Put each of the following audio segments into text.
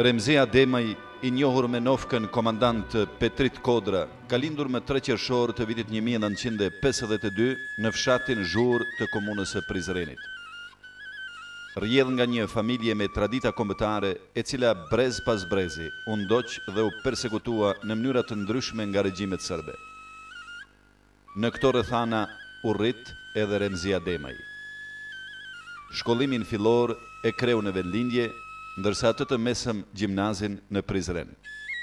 Remzi Ademaj, i njohur me nofkën komandant Petrit Kodra, ka lindur më 3 qershor të vitit 1952 në fshatin Zhurë të komunës së Prizrenit. Rrjedh nga një familje me tradita kombëtare e cila brez pas brezi u ndoq dhe u persekutua në mënyra të ndryshme nga regjimet serbe. Në këto rrethana u rrit edhe Remzi Ademaj. Shkollimin fillor e kreu në vendlindje, ndërsa atë të mesëm gjimnazin në Prizren.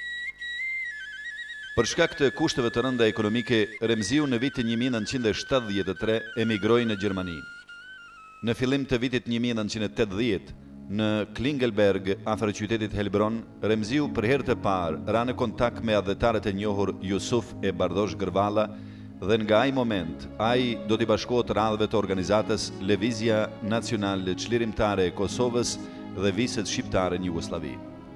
Për shkak të kushteve të rënda ekonomike, Remziu në vitin 1973 emigroi në Gjermani. Në fillim të vitit 1980, në Klingelberg, afër qytetit Helbron, Remziu për herë të parë ra në kontakt me adhetarët e njohur Jusuf e Bardosh Gërvalla dhe nga ai moment, ai do t'i bashkohet radhëve të organizatës Lëvizja Nacionale Çlirimtare e Kosovës dhe Viset Shqiptare në Jugosllavi.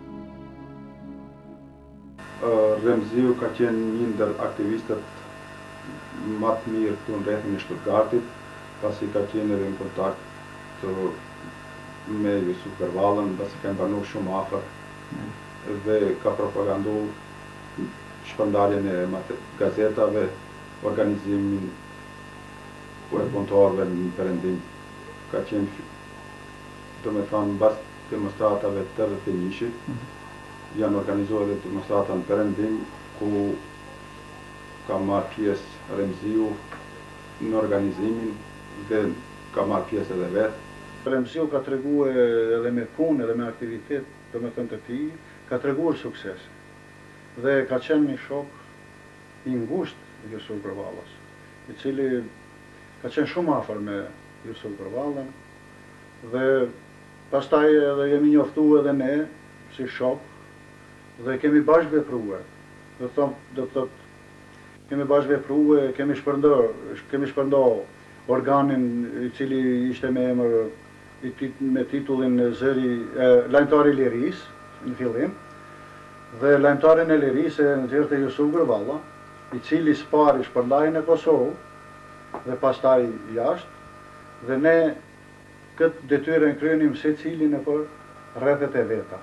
Remziu ka qenë një ndër aktivistët më të mirë këtu në rrethin e Stuttgartit, pasi ka qenë edhe në kontakt me Jusuf Gërvallën, pasi ka mbanuar shumë afër dhe ka propaganduar shpërndarjen e gazetave, organizimin e punëtorëve në Perëndim. Ka qenë, do me thonë, bas demonstratave të rrethënjishit, janë organizuar dhe demonstrata në Perëndim, ku ka marrë pjesë Remziu në organizimin dhe ka marrë pjesë edhe vetë. Remziu ka treguar edhe me punë edhe me aktivitet, do me thënë të tij, ka treguar sukses. Dhe ka qenë një shok i ngushtë Jusuf Gërvallës, i cili ka qenë shumë afër me Jusuf Gërvallën, dhe pastaj edhe jemi njoftuar edhe ne si shok dhe kemi bashkë vepruar. Do të thotë kemi bashkë vepruar, kemi shpërndar organin i cili ishte me emër me titullin Lajmtari i Lirisë në fillim, dhe lajmtarin e Lirisë e nxjerrte Jusuf Gërvalla, i cili së pari shpërndai në Kosovë dhe pastaj jashtë, dhe ne këtë detyrë e kryenim secili nëpër rrethet e veta.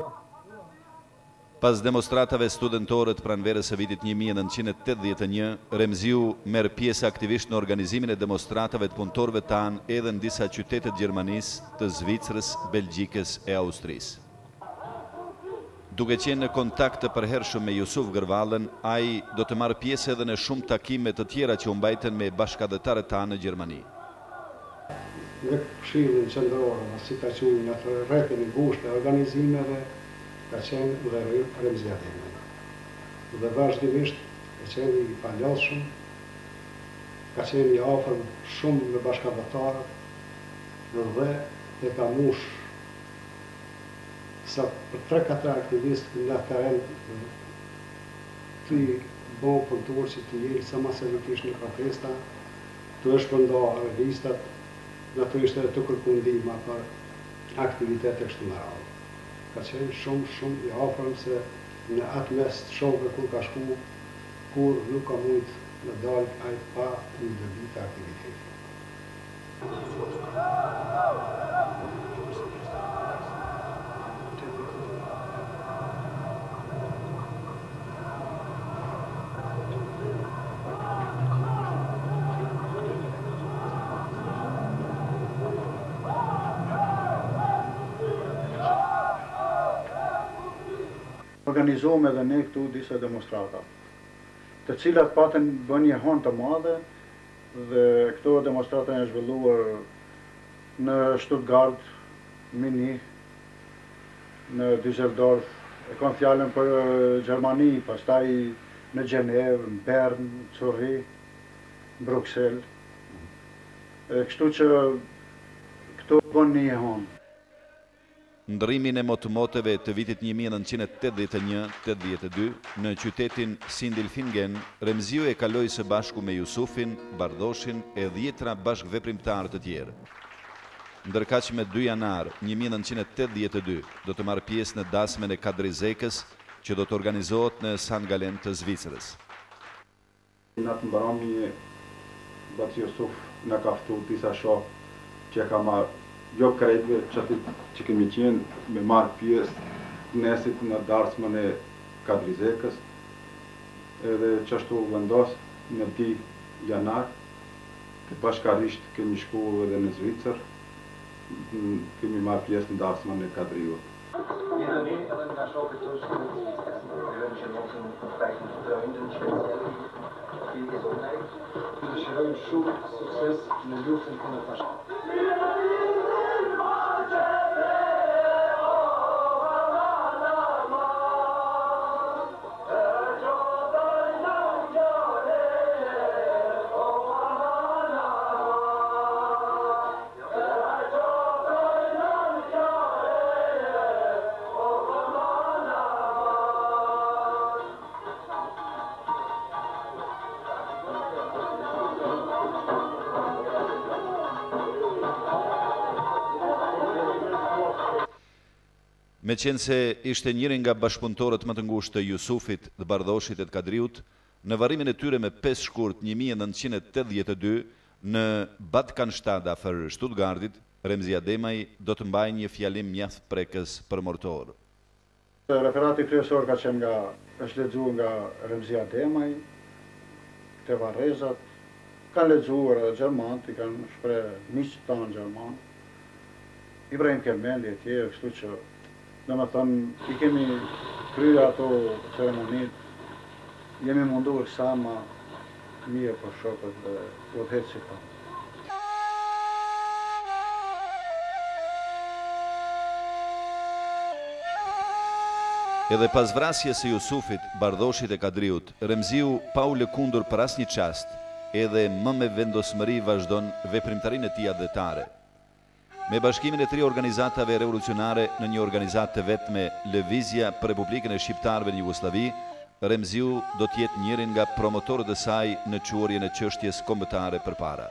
Pas demonstratave studentore të pranverës së vitit 1981, Remziu merr pjesë aktivisht në organizimin e demonstratave të punëtorëve tanë edhe në disa qytete të Gjermanisë, të Zvicrës, Belgjikës e Austrisë. Duke qenë në kontakt të përhershëm me Jusuf Gërvallën, ai do të marrë pjesë edhe në shumë takime të tjera që u mbajtën me bashkëdhetarët tanë në Gjermani. Në Këshillin Qendror, si ta quajnë atë rrethin e ngushtë të organizimeve, ka qenë dhe Remzi Ademaj. Dhe vazhdimisht ka qenë i palodhshëm, ka qenë i afër shumë me bashkëdhetarët dhe e ka mush sa për 3-4 aktivistë në teren të i bo punëtor që të jelë sa masivitisht në protesta, të shpërnda revistat, në të ishte të kërku ndihma për aktivitete kështu me radhë. Ka qenë shumë i afërm se në atë mes të shokëve kur ka shku, kur nuk ka mujtë në dalë ai pa një dëbi të aktiviteti. Organizohëm edhe ne këtu disa demonstrata, të cilat patën bën një hon të madhe, dhe këto demonstrata janë zhvilluar në Stuttgart, Munich, në Düsseldorf, e kam fjalën për Gjermani, pastaj në Gjenevë, në Bern, Zurich, Bruxelles. Kështu që këto bën një hon. Ndrrimin e motomoteve të vitit 1981-82 në qytetin Sindelfingen, Remziu e kaloi së bashku me Jusufin, Bardoshin e 10 bashkëveprimtarë të tjerë. Ndërkaq me 2 janar 1982 do të marrë pjesë në dasmen e Kadrizekës, që do të organizohet në San Galen të Zvicrës. Në të mbarami, Bati Jusuf në ka ftu disa shokë që ka marrë jo krejtve që kemi qenë me marrë pjesë nesit në darsmën e Kadrizekës, edhe qashtu vendos në 2 janar, bashkarisht kemi shku edhe në Zvicër, kemi marrë pjesë në darsmën e Kadriut. Ironie edhe nga shokët të shkëllëtisë, në që mosën në kontaktin të dojnë në shpeciali i zonajt, të dëshirojnë shumë sukses në luftën kundër fashizmit. Me qenë se ishte njëri nga bashkëpunëtorët më të ngushtë të Jusufit, të Bardhoshit e të Kadriut, në varrimin e tyre me 5 shkurt 1982 në Batkanstad afër Stuttgartit, Remzi Ademaj do të mbajë një fjalim mjaft prekës përmortor. Referati kryesor ka qenë është lexuar nga Remzi Ademaj, te Varrezat, kanë lexuar edhe gjermanët, i kanë shpreh miqtë tanë gjerman, Ibrahim Kelmendi e tjerë, kështu që domethënë i kemi kryer ato ceremonit, jemi munduar sa më mirë për shokët dhe do të hecë pa. Edhe pas vrasjes së Jusufit, Bardhoshit e Kadriut, Remziu pa u lëkundur për asnjë çast, edhe më me vendosmëri vazhdon veprimtarinë e tij adhetare. Me bashkimin e 3 organizatave revolucionare në një organizatë të vetme, Lëvizja për Republikën e Shqiptarëve në Jugosllavi, Remziu do të jetë njëri nga promotorët e saj në quarjen e çështjes kombëtare përpara.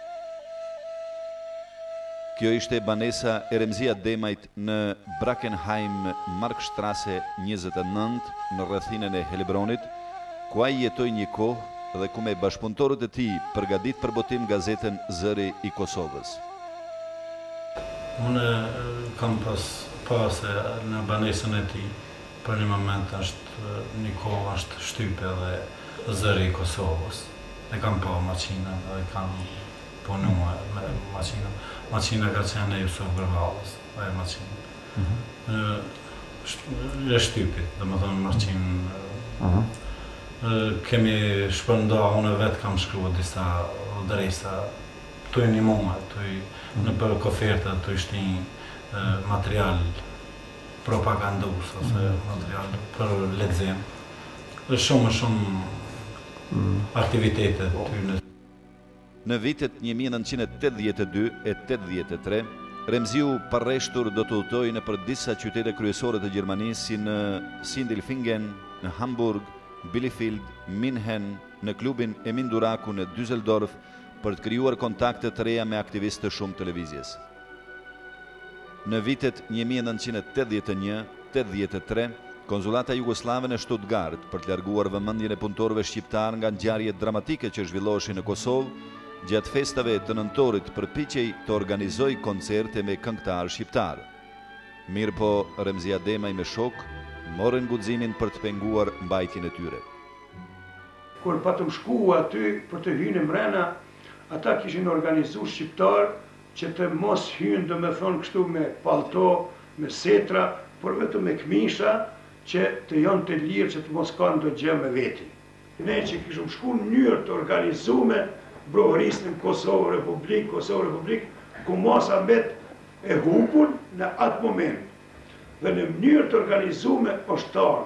Kjo ishte banesa e Remzi Ademajt në Brackenheim Markstrasse 29 në rrethinën e Helebronit, ku ai jetoi një kohë dhe ku me bashkëpunëtorët e tij përgatit për botim gazetën Zëri i Kosovës. Unë kam pas në banesën e tij, për një moment një kohë është shtype dhe Zëri i Kosovës. E kam pa maqinë dhe kam punuar me maqinë. Maqina ka qenë e Jusuf Gërvallës, ajo maqinë. E shtypit, dhe më thonë maqinë. Kemi shpërnda, unë vetë kam shkruar disa drejsa, tu i një mume, në për koferta tu ishte një material propagandus, ose material për lexim. Dhe shumë aktivitetet ty në. Në vitet 1982 e 83, Remziu parreshtur do të udhtoi nëpër disa qytete kryesore të Gjermanisë si në Sindelfingen, në Hamburg, Bielefeld, München, në klubin Emin Duraku në Düsseldorf për të krijuar kontakte të reja me aktivistë të shumë televizjes. Në vitet 1981-83, Konsulata Jugoslave në Stuttgart për të larguar vëmendjen e punëtorëve shqiptar nga ngjarjet dramatike që zhvilloheshin në Kosovë, gjatë festave të nëntorit përpiqej të organizoj koncerte me këngëtarë shqiptar. Mirëpo Remzi Ademaj me shok morën guximin për të penguar mbajtjen e tyre. Kur patëm shku aty për të hyrë mrena, ata kishin organizuar shqiptar që të mos hynë, do me thonë kështu me palto, me setra, por vetëm me këmisha që të janë të lirë që të mos kanë do gjë me veti. Ne që kishim shku në mënyrë të organizume, brohërisë në Kosovë Republik, ku masa mbet e hupun në atë moment. Dhe në mënyrë të organizume ushtar,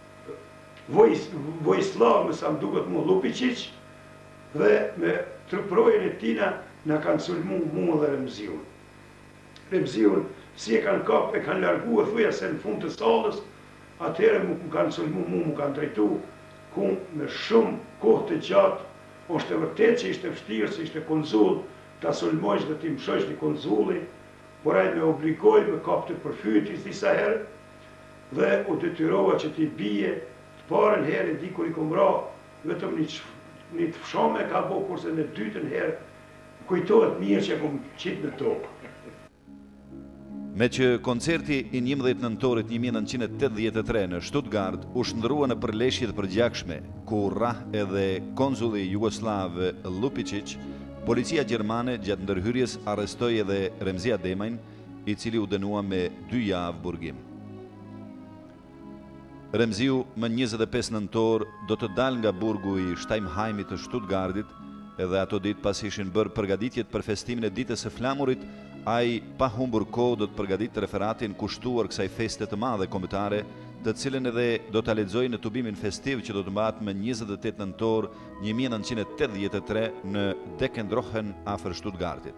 Vojislav me sa më duket mu Lupicic, dhe me truprojën e tina në kanë sulmu mu dhe Remziun. Remziun, si e kanë kap, e kanë largu e thuja se në fund të salës, atëhere mu kanë sulmu mu, mu kanë drejtu, ku me shumë kohë të gjatë, është e vërtet që ishte vështirë, se ishte konzull, ta sulmojsh dhe ti mshojsh një konzulli, por ai me obligoj me kap të përfytis disa herë, dhe u detyrova që ti bije, të parën herë di kur i kom ra, vetëm një të fshome ka bo, kurse në dytën herë, kujtohet mirë që kom qitë në tokë. Me që koncerti i 11 nëntorit 1983 në Stuttgart u shndrua në përleshje të përgjakshme, ku rrah edhe konzulli Jugoslav Lupicic, policia gjermane gjatë ndërhyrjes arrestoi edhe Remzia Demajn, i cili u dënua me 2 javë burgim. Remziu më 25 nëntor do të dalë nga burgu i Steimheimit të Stuttgartit, edhe ato ditë pas ishin bërë përgatitjet për festimin e ditës së flamurit, ai pa humbur kohë do të përgatitë referatin kushtuar kësaj feste të madhe kombëtare, të cilën edhe do ta lexojë në tubimin festiv që do të mbahet më 28 nëntor 1983 në Deckendrochen afër Stuttgartit.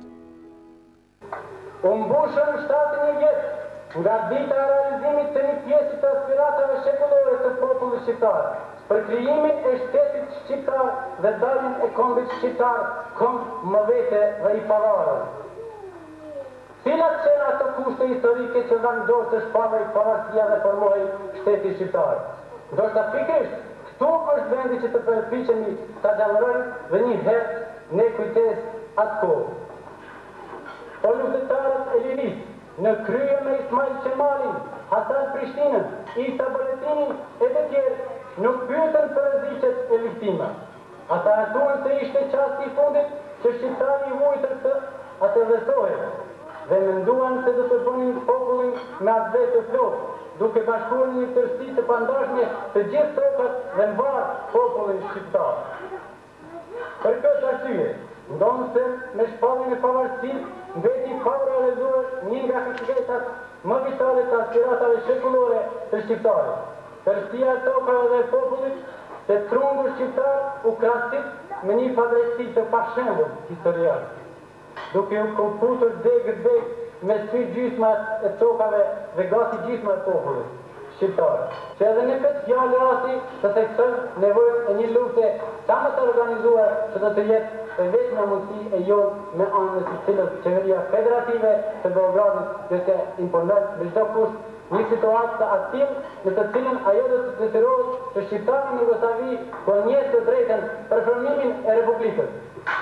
U mbushën shtatin e jetë nga dita e realizimit të një pjesë të aspiratave shekullore të popullit shqiptar, për krijimin e shtetit shqiptar dhe daljen e kombit shqiptar kundër mëvete dhe i pavarur. Cilat janë ato kushte historike që dhanë dorë të shpallej pavarësia dhe formohej shteti shqiptar? Ndoshta pikërisht këtu është vendi që të përpiqemi ta gjallërojmë dhe një herë ne kujtes atë kohë. Po luftëtarët e lirisë në krye me Ismail Qemalin, Hasan Prishtinën, Isa Boletinin e të tjerë nuk pyetën për rreziqet e viktima. Ata hetuan se ishte qasti i fundit që shqiptari i vujtër të atëvësohej dhe menduan se do të bënin popullin me atë vetë të plotë, duke bashkuar një tërësi të pandashme të gjithë tokat dhe mbar popullin shqiptar. Për këtë arsye, ndonë se me shpalljen e pavarësisë mbeti pa u realizuar një nga kërkesat më vitale të aspiratave shekullore të shqiptarit. Tërësia e tokave dhe popullit, se trungu shqiptar u krahasit me një padrejtësi të pashembull historiak, duke u komputur degë me sy gjysmat e tokave dhe gati gjysma e popullit shqiptar, që edhe në këtë fjalë rasti të theksoj nevojën e një lufte sa më të organizuar që do të jetë e vetmja mundësi e jonë me anën e cilës qeveria federative të Beogradit do të imponon me çdo kusht një situatë të atill në të cilën ajo do të detyrohet të shqiptarët në Jugosllavi po njeh të drejtën për formimin e Republikës.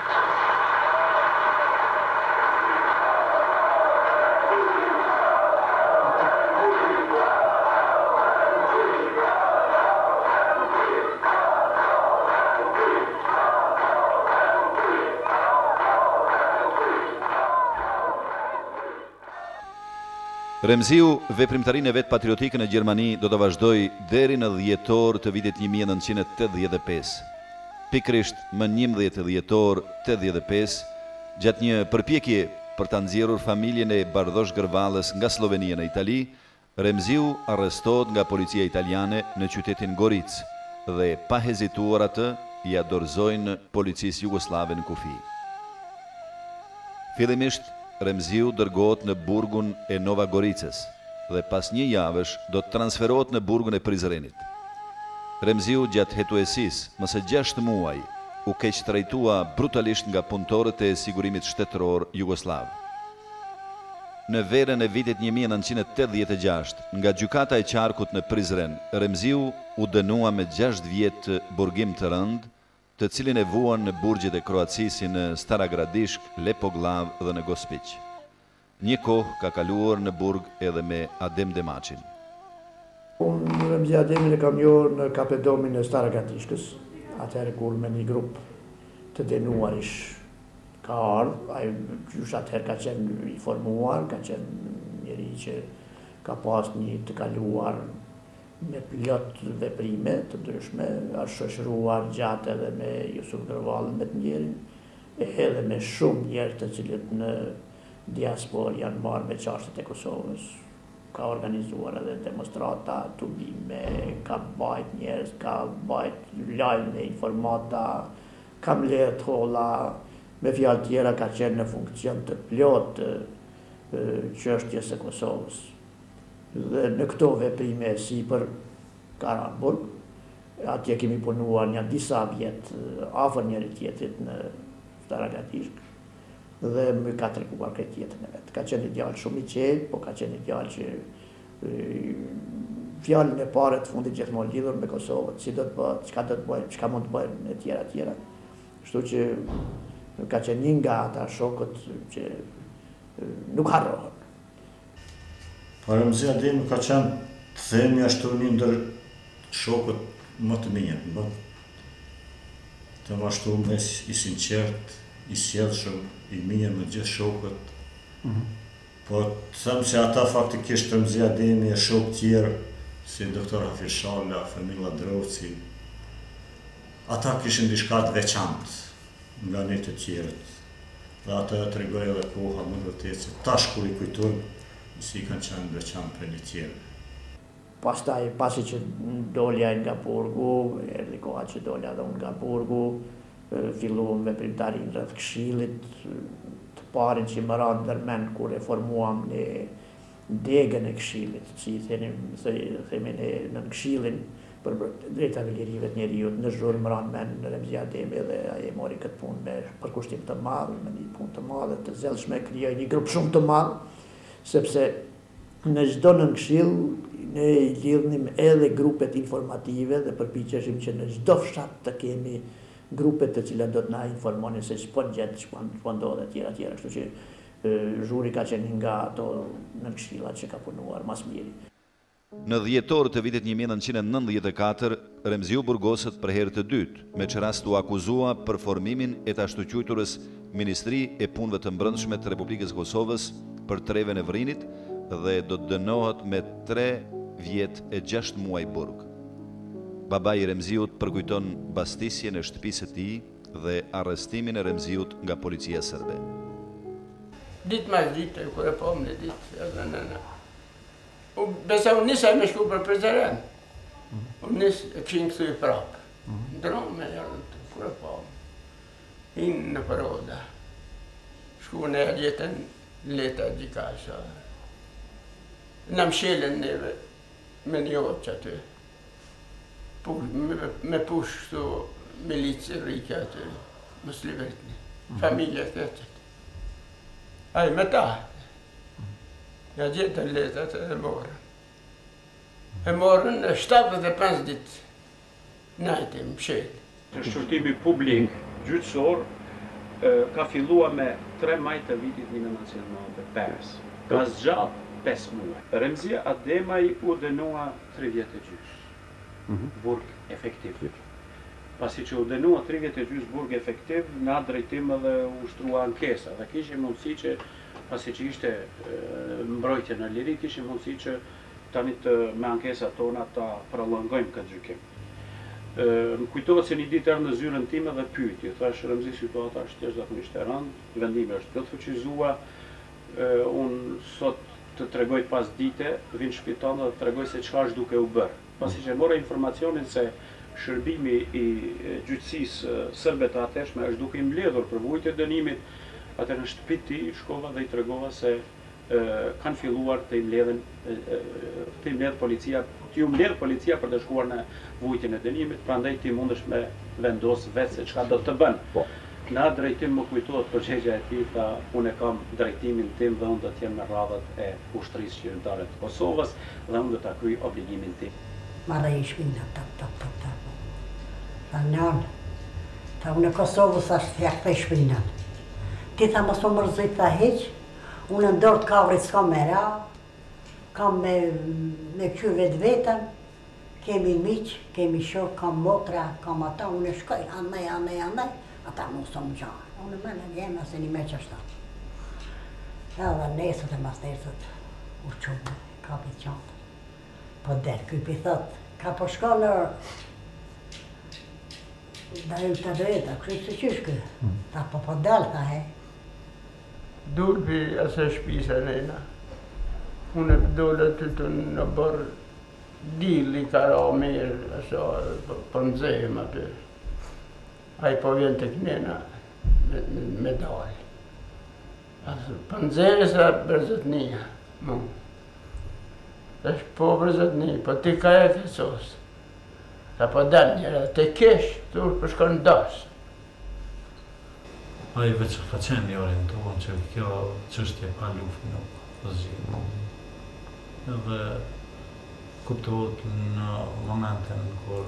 Remziu veprimtarinë e vet patriotike në Gjermani do të vazhdoi deri në dhjetor të vitit 1985. Pikërisht më 11 dhjetor 85, gjatë një përpjekje për ta nxjerrur familjen e Bardosh Gërvallës nga Slovenia në Itali, Remziu arrestohet nga policia italiane në qytetin Goric dhe pa hezituar atë ja dorëzojnë policisë jugoslave në kufi. Fillimisht Remziu dërgohet në burgun e Nova Goricës dhe pas një javësh do të transferohet në burgun e Prizrenit. Remziu gjatë hetuesisë mëse 6 muaj u keq trajtua brutalisht nga punëtorët e sigurimit shtetëror jugoslav. Në verën e vitit 1986, nga gjykata e qarkut në Prizren, Remziu u dënua me 6 vjet burgim të rënd, të cilin e vuan në burgjet e Kroacisë në Stara Gradišk, Lepoglav dhe në Gospić. Një kohë ka kaluar në burg edhe me Adem Demaçin. Unë Remzi Ademin e kam njohur në Kapedomin e Stara Gradiškës, atëherë kur me një grup të denuarish ka ardhur, ai qysh atëherë ka qenë i formuar, ka qenë njëri që ka pas një të kaluar me plot veprime të ndryshme, është shoqëruar gjatë edhe me Jusuf Gërvallën me të njerin, edhe me shumë njerëz të cilët në diasporë janë marrë me çështjet e Kosovës. Ka organizuar edhe demonstrata, tubime, ka bajt njerëz, ka bajt lajme, informata, ka mbledh holla, me fjalë tjera ka qenë në funksion të plot çështjes së Kosovës. Dhe në këto veprime sipër Karanburg, atje kemi punuar një disa vjet afër njëri tjetrit në Stara Gradišk dhe më ka treguar këtë jetën e vet. Ka qenë një djalë shumë i qetë, po ka qenë një djalë që fjalën e parë të fundit gjithmonë lidhur me Kosovën, si do të bëhet, çka do të bëjmë, çka mund të bëjmë e tjera. Kështu që ka qenë një nga ata shokët që nuk harrohen. Remzia Ademi ka qenë, të themi ashtu, një ndër shokët më të mirë, të mashtuar, i sinqert, i sjellshëm, i mirë me gjithë shokët. Po të them se ata faktikisht Remzia Ademi e shokë tjerë, si doktor Hafiz Shalla, Femilla Drovci, ata kishin diçka të veçantë nga ne të tjerët. Dhe ata e tregoj edhe koha më vërtet se tash kur i kujtojmë, si kanë qenë veçantë për një tjerë. Pastaj, pasi që dolja nga Burgu, erdhi koha që dolja edhe unë nga Burgu, filluam veprimtarin rreth Këshillit, të parin që më ranë ndërmend kur e formuam në degën e Këshillit, që i themi në Këshillin për drejtat e lirive të njerëzit, në zhurmë më ranë mend Remzia Ademi dhe ai mori këtë punë me përkushtim të madh, me një punë të madhe, të zellshme, krijoi një grup shumë të madh, sepse në çdo nën Këshill ne lidhnim edhe grupet informative dhe përpiqeshim që në çdo fshat të kemi grupet të cilat do të na informonin se ç'po gjet, ç'po ndodhet etj. Kështu që zhuri ka qenë nga ato nën Këshillat që ka punuar mas miri. Në dhjetor të vitit 1994, Remziu burgoset për herë të dytë, me që rast u akuzua për formimin e të ashtu quajturës Ministri e Punëve të Mbrëmshme të Republikës Kosovës për treven e Vrinit dhe do të dënohet me 3 vjet e 6 muaj burg. Babai i Remziut përkujton bastisjen e shtëpisë së tij dhe arrestimin e Remziut nga policia serbe. Ditë mas dite, kur e pom në ditë, besa unë nisa me shku për Prizren. Unë nisë e këshin këthu i prapë. Ndronë me jarën të, kur e pom. Hinë në Paroda. Shku në e jetën leta gjikasha. Në mshelën neve me një oqë aty. Me push këtu milicë rike aty. Muslivetni. Familje të qëtë. Aj me ta. Ja gjetën letat e morën. E morën 75 ditë najtë e mshelë. Shërtimi publik gjyqësor ka fillua me 3 maj të vitit 1995. Ka zgjatë 5 muaj. Remzia Ademaj u dënua 3 vjet e gjys. Burg efektiv. Pasi që u dënua 3 vjet e gjys burg efektiv, nga drejtim edhe u shtrua ankesa. Dhe kishte mundësi që, pasi që ishte mbrojtje në liri, kishte mundësi që tani me ankesat tona ta prolongojmë këtë gjykim. Më kujtohet se një ditë erdhi në zyrën time dhe pyeti, thash Remzi, situata është jashtëzakonisht e rëndë, vendimi është plot fuqizua, unë sot të tregoj pas dite, vinë në shpital dhe të tregoj se çka është duke u bërë. Pasi që mora informacionin se shërbimi i gjyqësisë serbe të ateshme është duke i mbledhur për vujtje e dënimit, atë në shtëpi ti shkova dhe i tregova se kanë filluar të i mbledh policia, t'ju mbledh policia për të shkuar në vujtjen e dënimit, prandaj ti mundesh me vendos vetë se çka do të bën. Në atë drejtim më kujtohet përgjegjja e tij, tha, unë kam drejtimin tim dhe unë do të jem në radhët e ushtrisë qytetare të Kosovës dhe unë do ta kryej obligimin tim. Marrë i shpinë, tap. Tha nën, tha unë e Kosovës ashtë fjak për shpinën. Ti tha mos më mërzit tha heq, unë ndorë të kavrit s'kam me ra, kam me kjur vetë vetën, kemi miq, kemi shok, kam motra, kam ata, unë e shkoj, anaj, ata mos të më gjarë. Unë me në gjemë, se një me që ashtë. Edhe nesët e mas nesët, u qumë, kapi qantë. Po del, këpi thot, ka po shko në dajmë të drejta, kështë se qysh kë? Ta po del, ta he. Dulpi asë shpisa nëjna. Unë e dole të në bërë dili ka ra mirë, asë për nëzejmë aty. Ai po vjen të kënena me dalë. Për nëzejmë se bërzëtnia, mund. Është po bërzëtni, po ti ka e kësos. Ka po dalë njëra, te kesh, tur për shkon dasë. Ai veç ka qenë një orientuar që kjo çështje pa luftë nuk do zgjidhet. Edhe kuptohet në momentin kur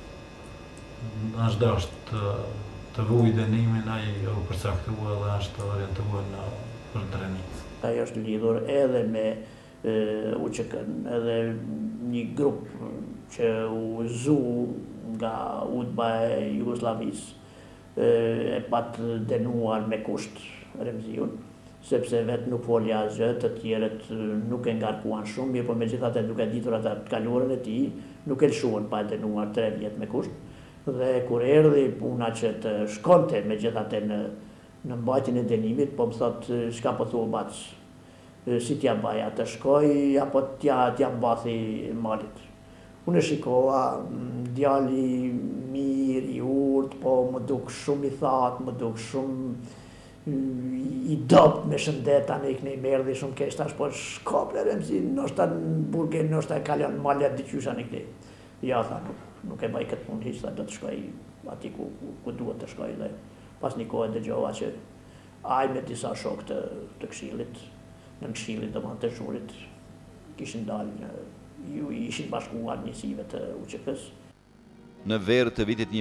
është dashur të vujë dënimin, ai u përcaktua dhe është orientuar në për drejtim. Ai është lidhur edhe me UÇK-n, edhe një grup që u zu nga UDBA e Jugoslavisë e pat denuar me kusht Remziun, sepse vetë nuk folja asgjë, të tjerët nuk e ngarkuan shumë, mirë po megjithatë duke ditur ata të kaluarën e tij, nuk e lshuan pa denuar 3 vjet me kusht. Dhe kur erdhi puna që të shkonte megjithatë në mbajtjen e dënimit, po më thotë çka po thua bac, si t'ja baja, të shkoj apo t'ja mbathi malit. Unë e shikova, djali mirë, i urt, po më duk shumë i thatë, më duk shumë i dopt me shëndet, tani i merdi shumë keq, tash po shko ple Remzi, nështë në burge, nështë e kalon malet dyqysha në këti. Ja, tha, nuk e baj këtë punë hiq, tha, do të shkoj ati ku duhet të shkoj dhe pas një kohë dëgjova që aj me disa shok të këshillit, në këshillit dhe të zhurit, kishin dalë ju ishin bashkuar njësive të UÇK-s. Në verë të vitit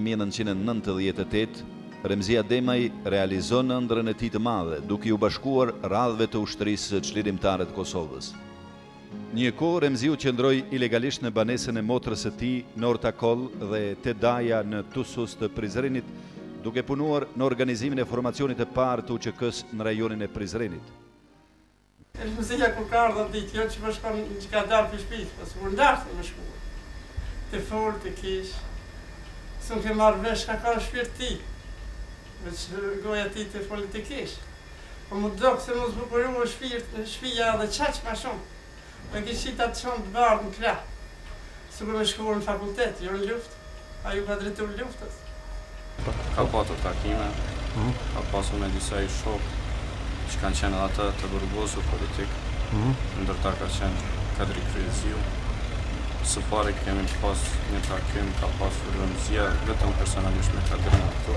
1998, Remzi Ademaj realizon ëndrrën e tij të madhe, duke u bashkuar radhëve të ushtrisë çlirimtare të Kosovës. Një kohë Remziu qëndroi ilegalisht në banesën e motrës së tij në Ortakoll dhe te Daja në Tusus të Prizrenit, duke punuar në organizimin e formacionit të parë të UÇK-s në rajonin e Prizrenit. Remzia kur ka ardhur ditë, jo që më shkon që ka dalë për shtëpisë, pas kur ndashtë më shkuar. Të fortë, të kish. Së në ke marrë vesh ka shpirt ti, veç goja ti të politikisht. Po më do këse më zbukuru shpija dhe qaq ma shumë. Me kishita të shumë të bardë në kla. Së kur me shkuar në fakultet, jo në luft. A ju ka drejtur luftës. Ka patur takime, ka pasur me disa i shok, që kanë qenë atë të burgosur politik, ndërta ka qenë Kadri Kryeziu. Së pari kemi pas një takim, ka pasur Remzia, vetëm personalisht me Kadrin këtu.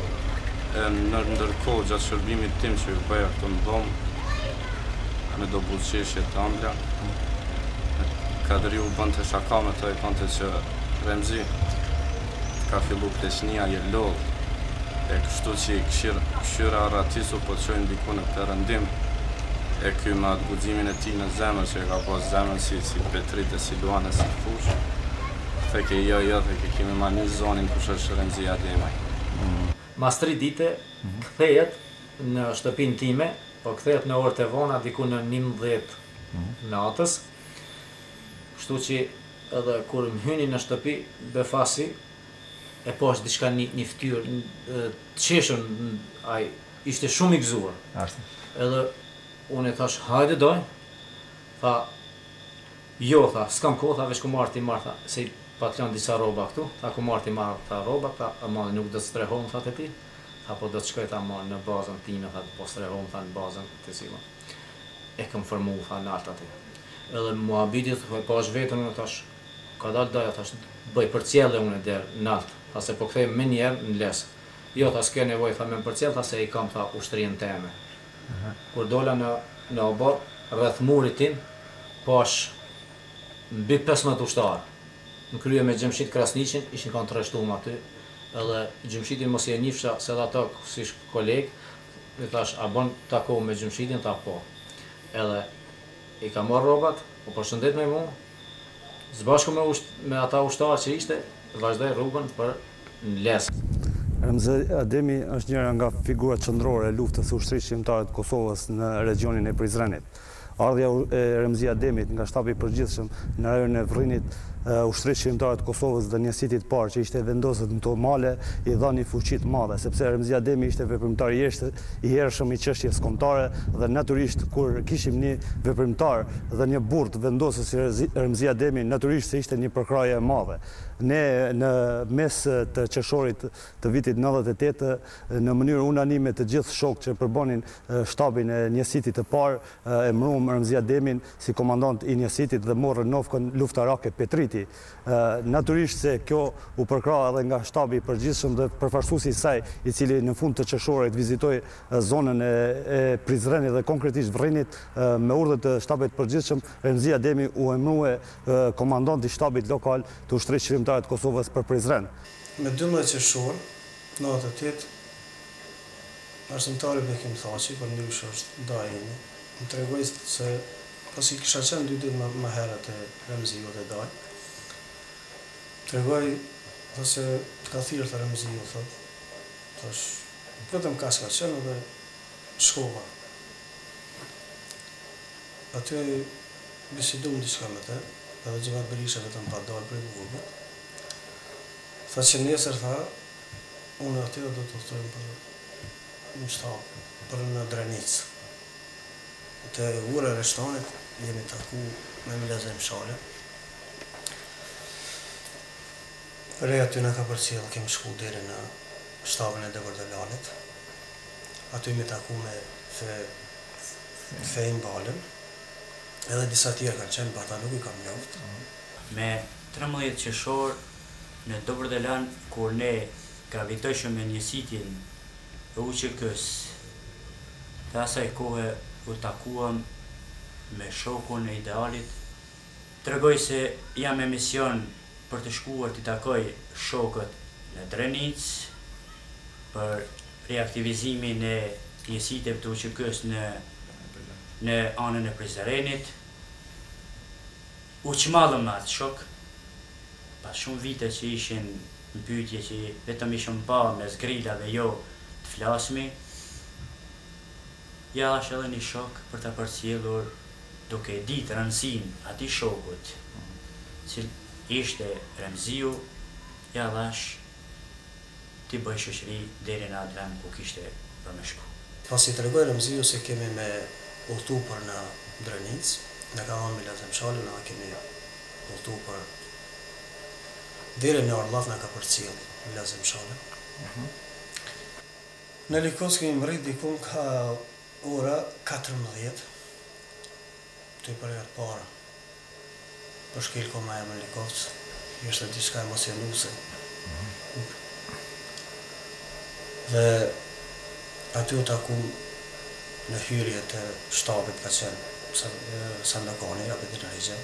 Ndërkohë, gjatë shërbimit tim që ju bëja këtu në dhomë, me do buzëqeshje të ëmbla, Kadri u bënte shaka me të, i thonte që Remzi ka fillu pleqnia je lodhë, e kështu që i këshyra ratisu po të qojnë diku në këtë rëndim, e ky me atë guximin e tij në zemër, që e ka pas zemër si Petrit e si Luane, si Fush, theke jo, theke kemi ma një zonin kush është Remzi Ademaj. Mas 3 dite, kthehet në shtëpinë time, po kthehet në orët e vona, diku në 11 natës, kështu që edhe kur më hyni në shtëpi, befasi, e po është diçka një ftyrë, të qeshën, ai ishte shumë i gëzuar. Edhe unë e thash, hajde doj, tha, jo, tha, s'kam kohë, tha, veç ku marrë ti marrë, tha, se i patlan disa roba këtu, tha, ku marrë ti marrë, tha, roba, tha, ama nuk do të strehon, tha, të ti, tha, po do të shkoj, tha, marrë në bazën time, tha, po strehon, tha, në bazën të sila. E këm formu, tha, në altë ati. Edhe mua bitit, po është vetën, unë thash, ka dalë doja, thash, bëj për cjelle unë derë në altë. Tha se po kthejmë me njerë në lesë. Jo, tha s'ke nevoj, tha me më përcjell, tha se i kam, tha, ushtrien teme. Kur dola në obor, rreth murit tim, pash mbi 15 ushtarë. Në krye me Gjemshit Krasniqin, ishin kanë të reshtuar aty, edhe Gjemshitin mos e njifsha, se dhe ata si kolegë, i thash, a bon tako me Gjemshitin, tha po. Edhe i ka marrë robat, po përshëndet me mu, zbashku me ata ushtarë që ishte, vazhdoj rrugën për në lesë. Remzi Ademi është njëra nga figurat qëndrore e luftës së ushtrisë shqiptare të Kosovës në regionin e Prizrenit. Ardhja e Remzi Ademit nga shtabi i përgjithshëm në rajonin e Vrinit, ushtrisë shqiptare të Kosovës dhe njësitit parë që ishte vendosur në to male, i dha një fuqi të madhe, sepse Remzi Ademi ishte veprimtar i hershëm i çështjes kombëtare dhe natyrisht kur kishim një veprimtar dhe një burr të vendosur si Remzi Ademi, natyrisht se ishte një përkraje e madhe. Ne në mes të qershorit të vitit 98, në mënyrë unanime të gjithë shokët që përbonin shtabin e njësitit të parë, emëruam Remzi Ademin si komandant i njësitit dhe morën nofkën luftarake Petriti. Natyrisht se kjo u përkra edhe nga shtabi i përgjithshëm dhe përfaqësuesi i saj, i cili në fund të qershorit vizitoi zonën e Prizrenit dhe konkretisht Vrinit, me urdhër të shtabit përgjithshëm, Remzi Ademi u emërua komandant i shtabit lokal të ushtrisë shqiptare të Kosovës për Prizren. Me 12 qershor, 98, arsimtari Bekim Thaçi, për ndrysh është Dajeni, më tregoi se pasi kisha qenë 2 ditë më herët e Remziu dhe dal. Tregoj, those ka thirrë të Remziu, thot. Thash, vetëm ka qenë dhe shkova. Aty bisedum diçka me te, edhe Xhamat Berisha vetëm pa dalë prej burgut. Tha që nesër, tha, unë aty do të udhtojmë për në shtab, për në Drenicë. Të ura reshtonit jemi taku me Milazem Shale. Reja aty në ka përcjell, kemi shku deri në shtabin e Devërdelanit. Aty jemi taku me Fejn Balën. Edhe disa tjerë kanë qenë, pa ata nuk i kam njoft. Me 13 qershor në Devërdelan, kur ne gravitojshëm me njësitjen e UÇK-s, të asaj kohë u takuam me shokun e Idealit. Tregoj se jam me mision për të shkuar të takoj shokët në Drenicë për reaktivizimin e njësitjeve të UÇK-s në anën e Prizrenit. U çmallëm me atë shok, pas shumë vite që ishin në pyetje që vetëm ishëm pa me zgrilave jo të flasmi. Ja është edhe një shok për të përcjellur duke ditë rëndësinë atij shokut, që ishte Remziu, ja dhash t'i bëj shoqëri deri në atë vend ku kishte për me shku. Pasi tregoi Remziu se kemi me udhtu për në Drenicë, në ka dhënë Milazem Shale, na kemi udhtu për deri në Orllaf, na ka përcjell Milazem Shale. Në Likos kemi mbërrit dikun ka ora 14, të i përgjat para. Për shkel koma e më Likos, ishte diçka emocionuse. Dhe aty u taku në hyrje të shtabit ka qenë Sandakoni, Abedin Rejgje.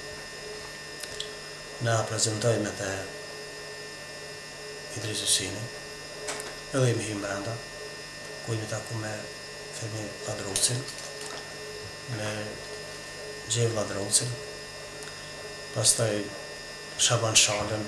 Na prezentojme të Idris Hysini, edhe imi him brenda, ku imi taku me Femi Ladrocin, me Gjev Ladrocin, pastaj Shaban Shalën,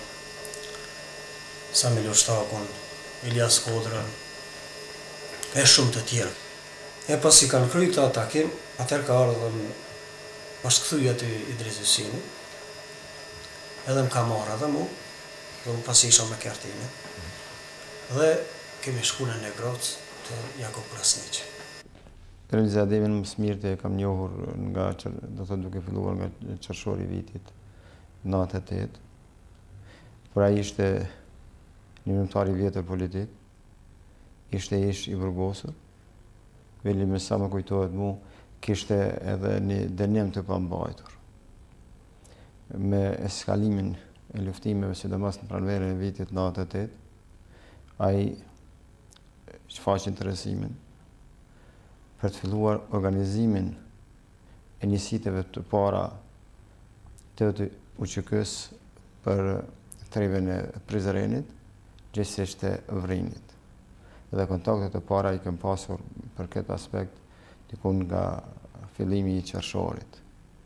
Samil Ushtakun, Iljas Kodrën, e shumë të tjerë. E pasi kanë kry këta takim, atër ka ardhën, është këthuja të Idris Hysini, edhe më ka marrë edhe mu, dhe më pasi isha me kjartimi, dhe kemi shku në Negroc të Jakub Krasniqi. Remzi Ademin më smirë e kam njohur nga, do të duke filluar nga qershori vitit 98, por ai ishte një nëmëtar i vjetër politik, ishte ish i burgosur, veli me sa më kujtohet mu, kishte edhe një dënim të pambajtur. Me eskalimin e luftimeve, sidomos në pranverën e vitit 98, ai shfaqi interesimin për të filluar organizimin e njësitjeve të para të UÇK-s për thirrjen e Prizrenit, gjithsesi të Vrinit. Dhe kontaktet e para i kem pasur për këtë aspekt dikun nga fillimi i qershorit.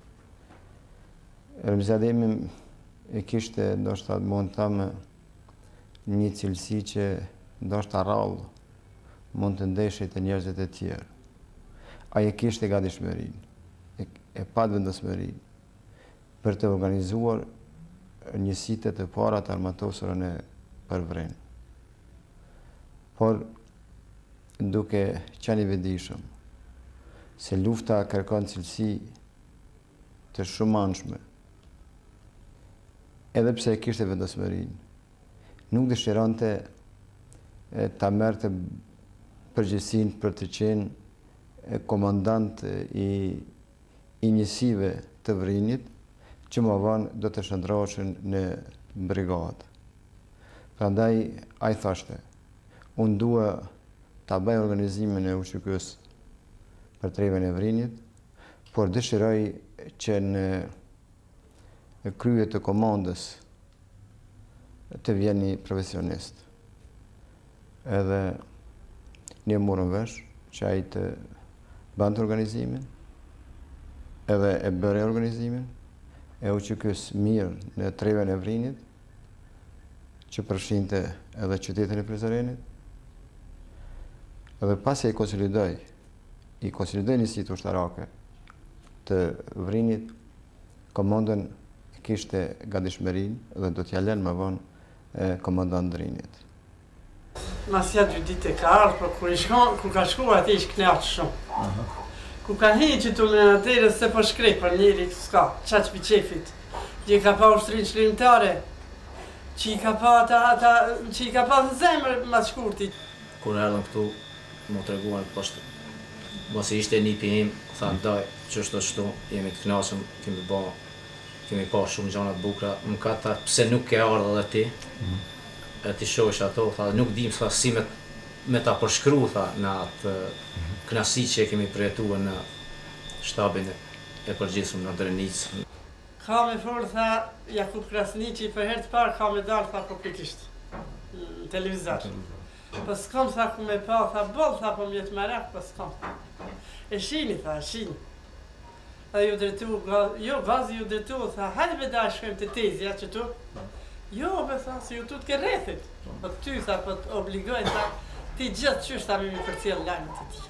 Remzi Ademi e kishte, ndoshta mund të them, një cilësi që ndoshta rrallë mund të ndeshej te njerëzit e tjerë. Ai e kishte gatishmërinë, e patvendosmërinë për të organizuar njësitë të para të armatosura në Përvrin. Por duke qenë i vetëdijshëm se lufta kërkon cilësi të shumanshme, edhe pse e kishte vendosmërinë, nuk dëshironte ta merrte përgjegjësinë për të qenë komandant i njësive të Vrinit, që më vonë do të shndroheshin në brigadë. Prandaj ai thoshte, unë dua ta bëj organizimin e UÇK-s për thirrjen e Vrinit, por dëshiroj që në krye të komandës të vjen një profesionist. Edhe ne morëm vesh që ai të bante organizimin, edhe e bëre organizimin, e u që kësë mirë në treven e Vrinit, që përfshinte edhe qytetin e Prizrenit, edhe pasi i konsolidoj njësitë ushtarake të Vrinit, komandën kishte gatishmërinë dhe do t'ja lënë më vonë komandant Vrinit. Masja 2 ditë e ka ardhë, por kur ka shkuar atë ish knaqë shumë. Ku ka hinë që të menatërës se po shkrej për njëri, s'ka, qaq për qefit. Që i ka pa ushtrinë shlimtare, që i ka pa në zemër mas shkurti. Kur erdhën këtu, më të reguan poshtë, mos ishte një pihim, tha ndaj, që është të shtu, jemi të knaqëm, kemi pa shumë gjanat bukra, më ka ta pse nuk ke ardhë dhe ti, e ti shosh ato, tha nuk dim si me ta përshkru, tha, në atë knasi që e kemi përjetuar në shtabin e përgjithshëm në Drenicë. Ka me forë, tha, Jakub Krasniqi, për herë të parë ka me dalë, tha, kopikisht, në televizor. Po s'kam, tha, ku me pa, tha, bol, tha, po mjetë merak, po s'kam. E shini, tha, shini. Dhe ju dretu, jo, vazi ju dretu, tha, hajde me da shkojmë të tezja që tu. Jo, be, tha, se ju tu t'ke rethit. Po ty, tha, po t'obligoj, tha, ti gjithë qështë ta me mi përcjell lajmë të ti.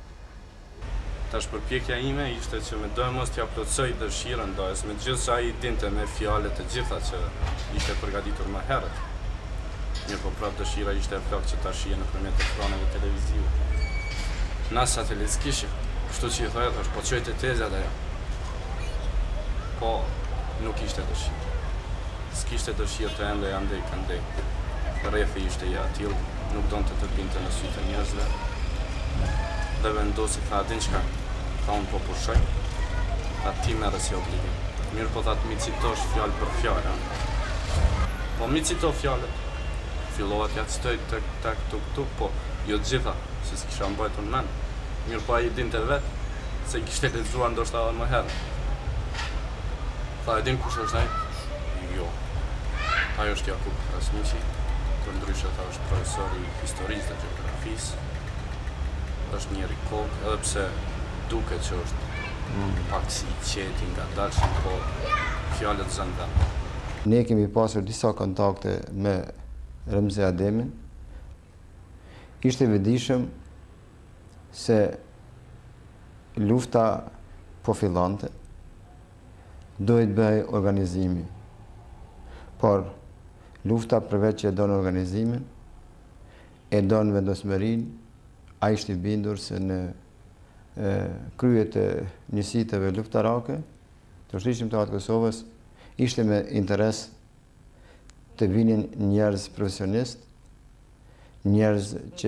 Tash përpjekja ime ishte që me dojë mos t'ja plotësoj dëshirën dojës, me gjithë sa i dinte me fjallet të gjitha që ishte përgatitur më herët. Mirë po prapë dëshira ishte e plak që ta shije nëpërmjet ekraneve televizive. Na satelit s'kishim, kështu që i thojë, është po qojtë e tezja dhe jo. Po, nuk ishte dëshirë. S'kishte dëshirë të ende e andej këndej. Rrethi ishte i atil, nuk donë të binte në sytë e njerëzve. Dhe vendosi, tha, din qka, tha unë po pushoj, tha ti merë si obligim. Mirë po tha të mi citosh fjallë për fjallë, po mi cito fjallët, fillohat ja citoj tak tuk, po jo të gjitha, se s'kisha mbajtur në menë. Mirë po a i din të vetë, se i kishte lexuar ndoshta edhe më herë. Tha e din kush është ai? Jo. Ajo është Jakub Krasniqi, për ndryshe ta është profesor i historisë dhe gjeografisë. Është njeri kokë, edhe pse duket që është pak si i qeti nga dalshëm, po fjalët zënë. Ne kemi pasur disa kontakte me Remzi Ademin. Ishte vedishëm se lufta po fillante, dojtë bëj organizimi. Por lufta përveç që e donë organizimin, e donë vendosmërinë, a ishte i bindur se në kryet e njësiteve luftarake të Ushtrisë të Kosovës ishte me interes të vinin njerëz profesionist, njerëz që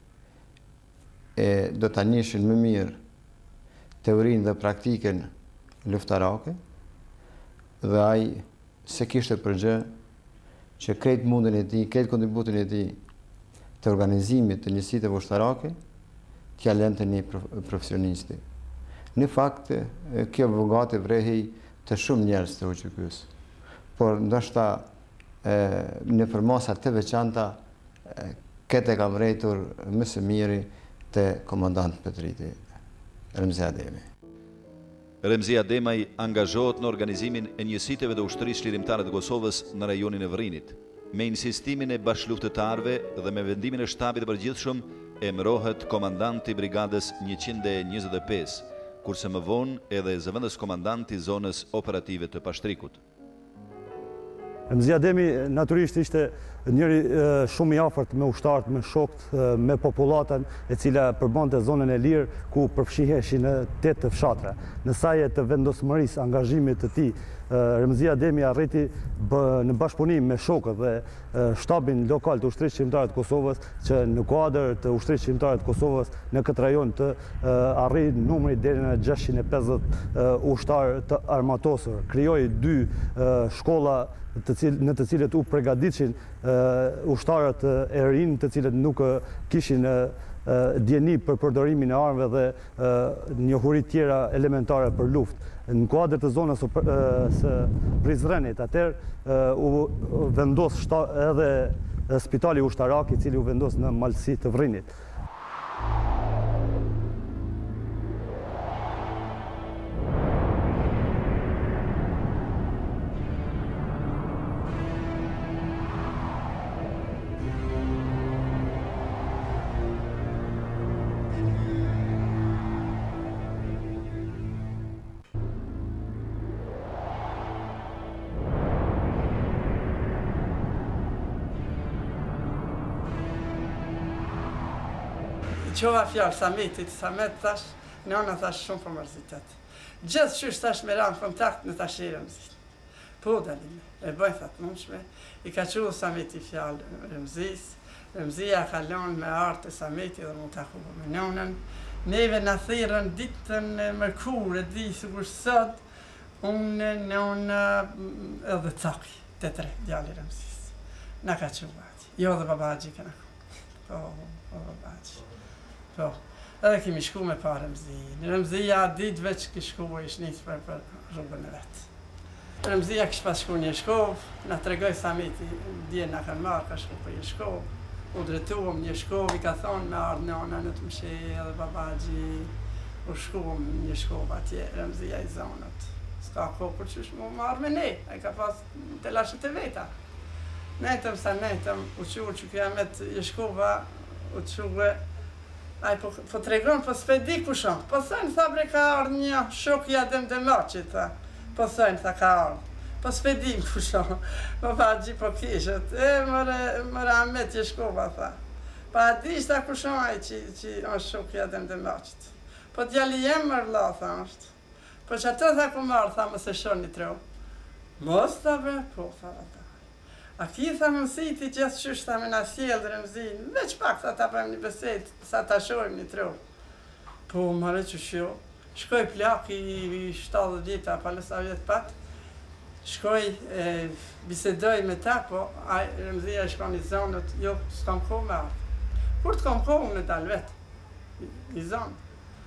do të njëshin më mirë teorinë dhe praktiken luftarake, dhe ai se kishte përgjë që krejt mundin e ti, krejt kontributin e ti të organizimit të njësiteve ushtarake, t'ja lente një profesionisti. Në fakt, kjo vogate vrehi të shumë njerëz të UÇK-s, por ndoshta në përmasa të veçanta, këtë e kam rejtur më së miri të komandant Petriti, Remzi Ademi. Remzi Ademaj angazhohet në organizimin e njësiteve të ushtrisë çlirimtare të Kosovës në rajonin e Vrinit. Me insistimin e bashkëluftëtarëve dhe me vendimin e shtabit të përgjithshëm, emërohet komandanti i brigadës 125, kurse më vonë edhe zëvendës komandanti i zonës operative të Pashtrikut. Remzi Ademi naturisht ishte njëri shumë i afërt me ushtarët, me shokët, me popullatën e cila përbante zonën e lirë ku përfshiheshin 8 fshatra. Në saje të vendosmërisë, angazhimit të tij, Remzi Ademi arriti në bashkëpunim me shokët dhe shtabin lokal të Ushtrisë Qlirimtare të Kosovës që në kuadër të Ushtrisë Qlirimtare të Kosovës në këtë rajon të arrit numri deri në 650 ushtarë të armatosur. Krijoi 2 shkolla në të cilët u përgatiteshin ushtarët e rinj, të cilët nuk kishin djeni për përdorimin e armëve dhe njohuri tjera elementare për luftë. Në kuadër të zonës së Prizrenit, atëherë u vendos edhe spitali ushtarak, i cili u vendos në malësi të Vrinit. qova fjallë Sametit, Samet thash, nana thash shumë për mërzitet. Gjithë qysh thash me ranë kontakt në tash e Remzit. Po dalime, e bëjnë thatë mundshme, i ka qu Sameti fjallë Remzis, Remzia ka lonë me artë e Sameti dhe mund të akubo me nonën. Neve në thirën ditën e mërkurë, di sigur sot, unë nonë edhe caki, të tre, djalli Remzis. Në ka qu ati, jo dhe babagji këna ku. Po, babagji. Po, edhe kemi shku me pa Remzijin. Remzija ditë veç ki shku e ish njësë për rrugën e vetë. Remzija kish pas shku një Shkovë, në tregoj Sameti, dje në kanë marrë, ka shku për një Shkovë. U drejtuam një Shkovë, i ka thonë me ardhë nona në të mshe edhe babagji. U shkuam një Shkovë atje, Remzija i zonët. Ska kohë që shmu marrë me ne, e ka pas të lashët e veta. Netëm sa netëm, u qurë që kja me të Shkova, u qurë, aj po tregon, po s'pedi ku shumë. Po thënë, tha bre ka ardhë një shokja dëm dhe maqit, tha. Po thënë, tha ka ardhë. Po s'pedim ku shumë. Babagji po kishët. Mëre Amet Jeshkova, tha. Pa adisht ta ku shumë aj që është shokja dëm dhe maqit. Po djali jem mërla, tha është. Po që atë tha ku marë, tha më se shoni tro. Mos, tha bre, po, tha ata. A ki tha mësiti gjithë qysh tha me na sjellë Remzin, veç pak tha ta përëm një beset, sa ta shojmë një tro. Po, mëre që shjo, shkoj plak i 70 vjeta, pa lësa vjetë pat, shkoj, bisedoj me ta, po, Remzia shkon i zonët, jo, s'kam kohë me ardhë. Kur t'kam kohë unë e dalë vetë, i zonë.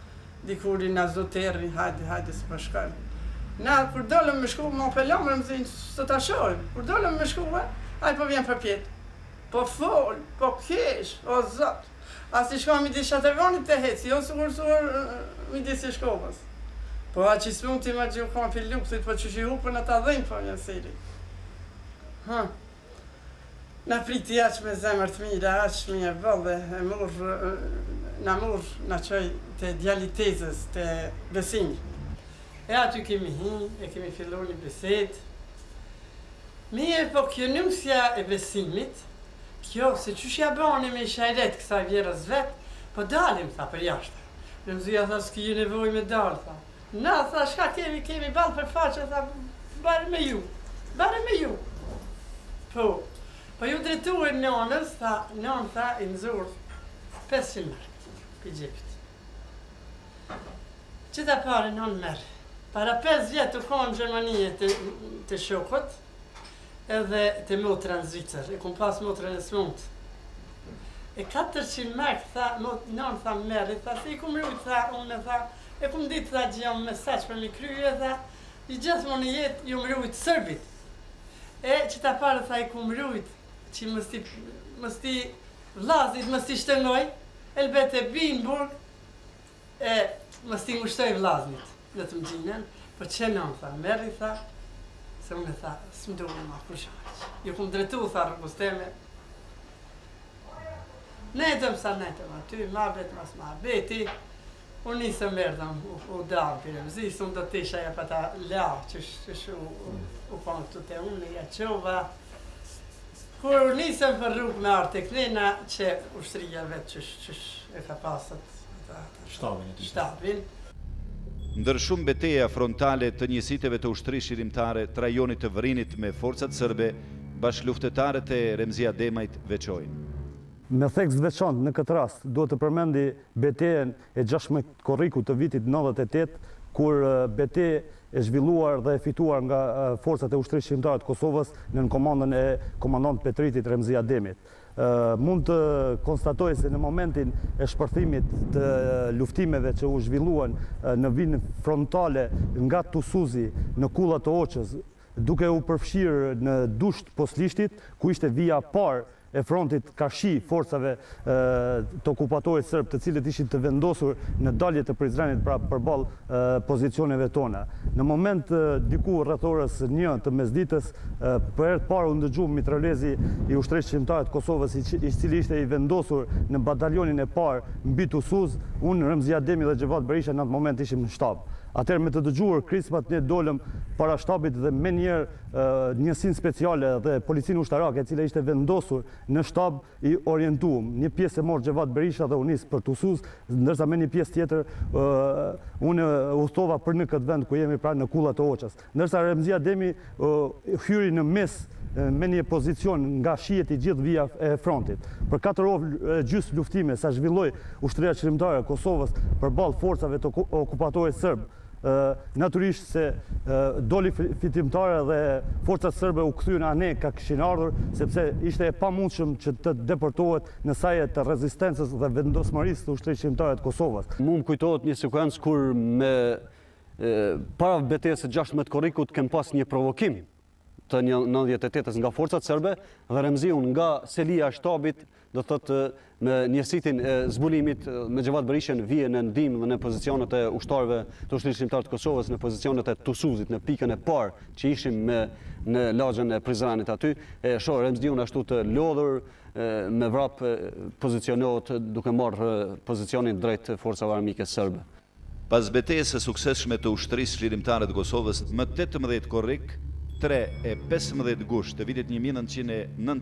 Dikur i na zoterri, hajde së përshkojmë. Na, kur dollëm me shku, më apelom Remzin, së ta shojmë. Kur dollëm me shku, aj po vjen për pjetë. Po fol, po kesh, o zot. As i shkojmë midis Shatërvanit të heci, jo sugur midis i Shkovës. Po a që s'mund t'i ma gjiu kam për lukësit, po që që i hupën e ta dhejmë po një siri. Na priti aq me zemër të mire, aq me një vëllë, na murë, na qoj të djalitezës, të besinjë. E aty kemi e kemi fillu një beset. Mirë, po kjo nusja e besimit, kjo se qëshja bani me shajret kësaj vjerës vetë, po dalim, tha, për jashtë. Remzia tha, s'ki ju nevoj me dalë, tha. Na, tha, shka kemi balë për faqë, tha, bare me ju. Po ju dretu e nonës, tha, nonë, tha, i nëzurë 500 mark, për gjepit. Qëta pare nonë merë. Para 5 vjetë u konë në Gjermanie të shokët, edhe të motrën Zvicër, e kom pas motrën e smunt. E 400 mark, tha, nonë tha meri, tha, se i kom rujtë, tha, unë, tha, e kom ditë, tha, që jam mesaq për mi kryje, tha, i gjithë më në jetë, ju më rujtë sërbit. E që ta parë, tha, i kom rujtë, që mësti vlazit, mësti shtëngoj, elbet e binë burg, e mësti ngushtoj vlaznit. Dhe të më gjinën, po që nëmë, tha, merri, tha, se unë e tha, së më duhe ma, kur shaqë. Ju kom dretu, tha, rëbus teme. Netëm sa netëm aty, ma bet, mas ma beti, unë nisë merdëm, u dalë për Remzis, unë do t'isha ja pa ta la, që u konë të te unë, ja qova. Kur nisëm për rrugë me artë e klina, që ushtria vetë që e ka pasët, shtabin. Ndër shumë beteja frontale të njësiteve të ushtri shirimtare të rajonit të Vrinit me forcat sërbe, bashkëluftetarët e Remzia Demajt veçojnë. Me thekst veçant në këtë rast, duhet të përmendi betejen e 16 korriku të vitit 98, kur bete e zhvilluar dhe e fituar nga forcat e ushtri shirimtare të Kosovës në komandën e komandant Petritit Remzia Demit. Mund të konstatoj se në momentin e shpërthimit të luftimeve që u zhvilluan në vinë frontale nga Tusuzi në kullat të Oqës, duke u përfshirë në dusht poslishtit, ku ishte vija par e frontit Kashi forcave të okupatorit sërb, të cilët ishin të vendosur në dalje të Prizrenit pra përballë pozicioneve tona. Në moment diku rreth orës 1 të mesditës, për herë të parë u ndëgju mitralezi i ushtrisë shqiptare të Kosovës, i cili ishte i vendosur në batalionin e parë mbi Tusuz, unë Remzia Demi dhe Xhevat Berisha në atë moment ishim në shtab. Atëherë me të dëgjuar krismat ne dolëm para shtabit dhe me njerë njësinë speciale dhe policinë ushtarake e cila ishte vendosur në shtab i orientuam. Një pjesë e morë Gjevat Berisha dhe unis për Tusus, ndërsa me një pjesë tjetër unë udhtova për në këtë vend ku jemi pra në Kullat e Oqas. Ndërsa Remzi Ademi hyri në mes me një pozicion nga shihet i gjithë vija e frontit. Për 4 orë gjysmë luftime sa zhvilloi ushtria qëllimtare e Kosovës përballë forcave të okupatorit serb, natyrisht se doli fitimtare dhe forcat serbe u kthyen anë ka kishin ardhur, sepse ishte e pamundshëm që të deportohet në saje të rezistencës dhe vendosmërisë të ushtrisë qëllimtare të Kosovës. Mu më kujtohet një sekuencë kur me para betejës së 16 korrikut kem pas një provokim të 98-ës nga forcat serbe dhe Remziu nga selia e shtabit, do thotë me njësitin e zbulimit me Gjevat Berishën vije në ndihmë dhe në pozicionet e ushtarëve të ushtrisë qëllimtare të Kosovës, në pozicionet e Tusuzit, në pikën e parë që ishim në lagjën e Prizrenit aty, e shoh Remziu ashtu të lodhur me vrap pozicionohet duke marrë pozicionin drejt forcave armike serbe. Pas betejës së suksesshme të ushtrisë qëllimtare të Kosovës, më 18 korrik, 3 e 15 gusht të vitit 1998,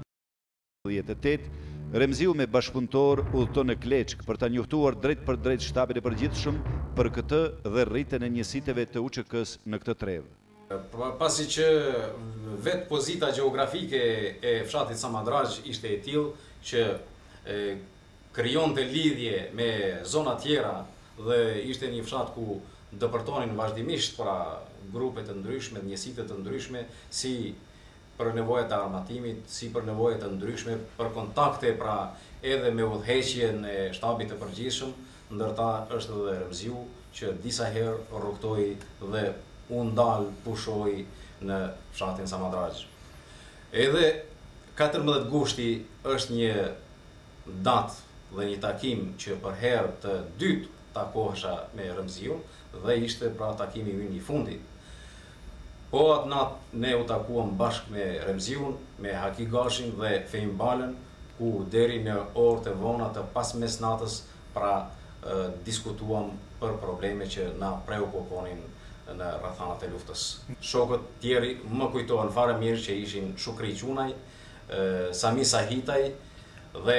Remziu me bashkëpunëtor udhëton në Kleçk për ta njoftuar drejt për drejt shtabin e përgjithshëm për këtë dhe rritjen e njësiteve të UÇK-s në këtë trevë. Pasi që vetë pozita gjeografike e fshatit Samadraj ishte e tillë që krijonte lidhje me zona tjera dhe ishte një fshat ku dëpërtonin vazhdimisht pra grupe të ndryshme, njësitë të ndryshme, si për nevojat e armatimit, si për nevojat të ndryshme, për kontakte pra edhe me udhëheqjen e shtabit të përgjithshëm, ndërta është edhe Remziu që disa herë rrugtoi dhe u ndal pushoi në fshatin Samadraj. Edhe 14 gushti është një datë dhe një takim që për herë të dytë takohesha me Remziu dhe ishte pra takimi ynë i fundit. Po atë natë ne u takuam bashkë me Remziun, me Haki Gashin dhe Fejm Balën, ku deri në orët e vona të pas mesnatës pra diskutuam për probleme që na preokuponin në rrethanat e luftës. Shokët tjerë më kujtohen fare mirë që ishin Shukri Qunaj, Sami Sahitaj dhe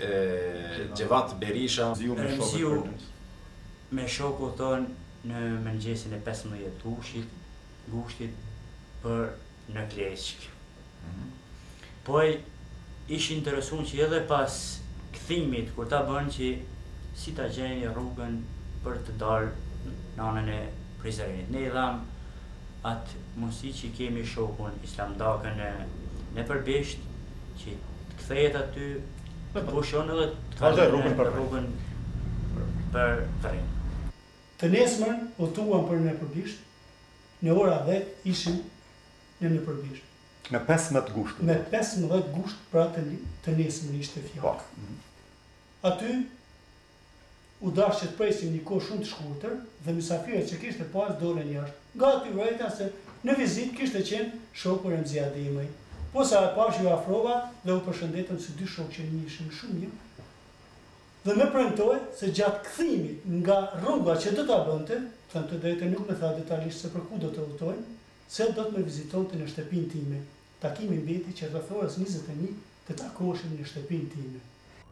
Gjevat Berisha. Remziu me shoku tonë në mëngjesin e 15 gushtit për në Kleçk. Po ish interesuar që edhe pas kthimit kur ta bën që si ta gjeni rrugën për të dalë në anën e Prizrenit. Ne i dham atë mundësi që kemi shokun Islamdakën në Përbesht që të kthehet aty, të pushon edhe të kalë rrugën për Vren. Të nesmën udhëtuam për në Përbesht. Në ora 10 ishim në Përbesht. Me 15 gusht? Me 15 gusht pra të nesmën ishte fjallë. Aty u dash që të presim një kohë shumë të shkurtër dhe mysafirët që kishte pas dolen jashtë. Nga aty vërejta se në vizit kishte qenë shoku Remzi Ademi. Po sa e pash ju afrova dhe u përshëndetëm si dy shokë që një ishim shumë mirë. Dhe me premtoj se gjatë kthimit nga rruga që do ta bënte, thënë të drejtë nuk me tha detajisht se për ku do të udhtojnë, se do të me vizitonte në shtëpinë time. Takimi mbeti që rreth orës 21 të takoheshim në shtëpinë time.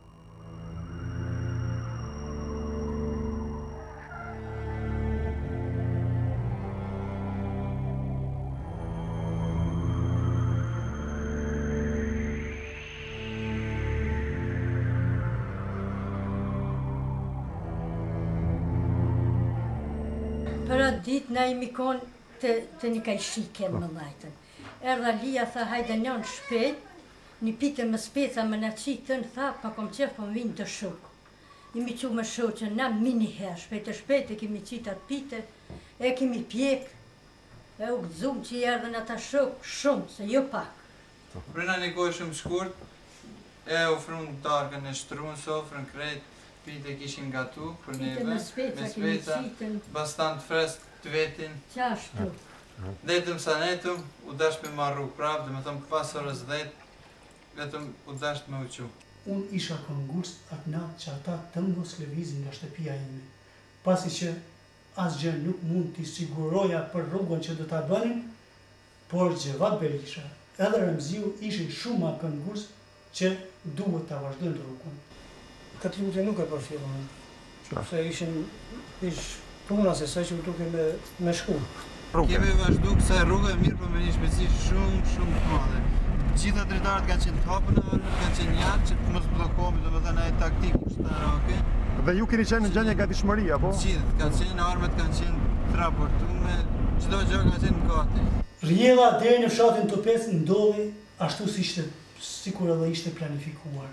Për atë ditë na imi konë të një kajshike më lajtën. Erdha Lia, tha hajde njën shpet, një pite më speca më në qitën, tha pa kom qef po më vinë të shukë. Imi që më shoqën, na mini herë, shpet e kemi qitë atë pite, e kemi pjekë, e u gëzum që i erdhen ata shukë shumë, se jo pak. Brenda një kohë shumë shkurt, e ofrun tarkën e shtrun, sofrën krejt, pite kishin gatu për neve, me speca, bastant fresk të vetin. Qashtu. Detëm sa netëm, u dasht me marru prap, dhe me thëmë pas orës 10, vetëm u dasht me uqu. Unë isha këngust atë natë që ata të mos lëvizin nga shtëpia ime, pasi që asgjë nuk mund t'i siguroja për rrugën që do t'a bënin, por Gjevat Berisha edhe Remziu ishin shumë a këngust që duhet ta vazhdojnë rrugën. Këtë lutje nuk e përfillon. Se ish puna se sa që duke me shku. Kemi vazhdu kësaj rrugë e mirë për me një shpejtësi shumë të madhe. Gjitha dritarët kanë qenë të hapën e kanë qenë jarë që mos bllokohemi, domethënë ai taktikë ushtarake. Dhe ju keni qenë në gjendje gatishmëri apo? Gjithë kanë qenë, armët kanë qenë të raportuar, çdo gjë ka qenë gati. Rrjedha deri në fshatin Topec ndodhi ashtu sikur edhe ishte planifikuar.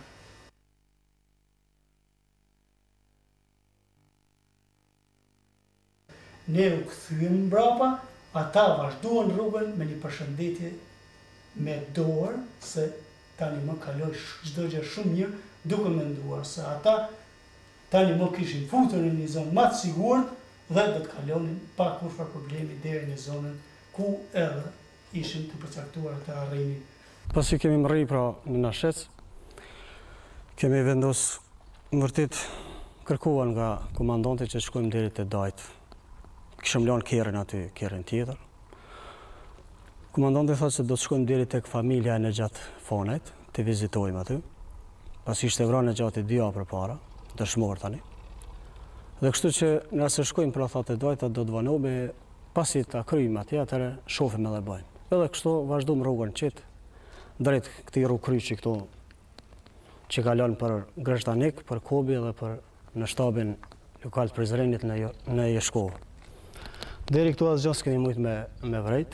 Ne u kthyem mbrapa, ata vazhduan rrugën me një përshëndetje me dorë, se tani më kaloi çdo gjë shumë mirë, duke menduar se ata tani më kishin futur në një zonë më të sigurt dhe do të kalonin pa kurrë problemi deri në zonën ku edhe ishin të përcaktuar të arrinin. Pasi kemi mërri pra në Nashec, kemi vendos më vërtet kërkuan nga komandanti që shkojmë deri te Dajt. Kishëm lanë kerën aty, kerën tjetër. Komandanti thotë se do të shkojmë deri tek familja e Nexhat Fonajt, të vizitojmë aty. Pasi ishte vrarë Nexhati 2 javë përpara, dëshmor tani. Dhe kështu që nëse shkojmë për athat e Dajta do të vanohemi, pasi ta kryjmë atje, atëherë shohim edhe bëjmë. Edhe kështu vazhdojmë rrugën qit drejt këtij rrugkryqi këtu që kalon për Greshtanik, për Kobi dhe për në shtabin lokal të Prizrenit në Jeshkovë. Deri këtu asgjë s'kemi mujt me vrejt.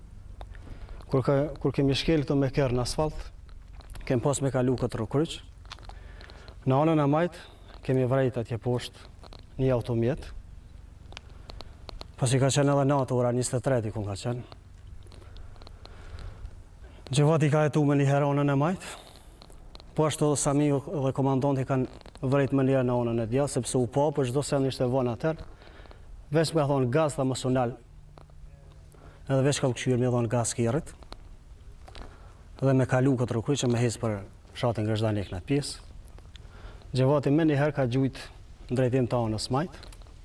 Kur kemi shkel këto me kerë në asfalt, kemi pas me kalu këtë rrugkryq. Në anën e majt kemi vrejt atje poshtë një automjet. Pasi ka qenë edhe natë ora 23 ku ka qenë. Gjevati ka jetu me një herë anën e majt. Po ashtu edhe Samiu dhe komandanti kanë vrejt më njerë në anën e djathtë, sepse u pa, për çdo sen ishte vënë atër. Veç me thonë gaz dhe mosonal. Edhe veç ka u këshyrë me thonë gaz kjerët. Dhe me kalu këtë rrugkryq që me hes për fshatin Greshtanik në atë pjesë. Gjevati me një herë ka gjujt në drejtim të anës majt.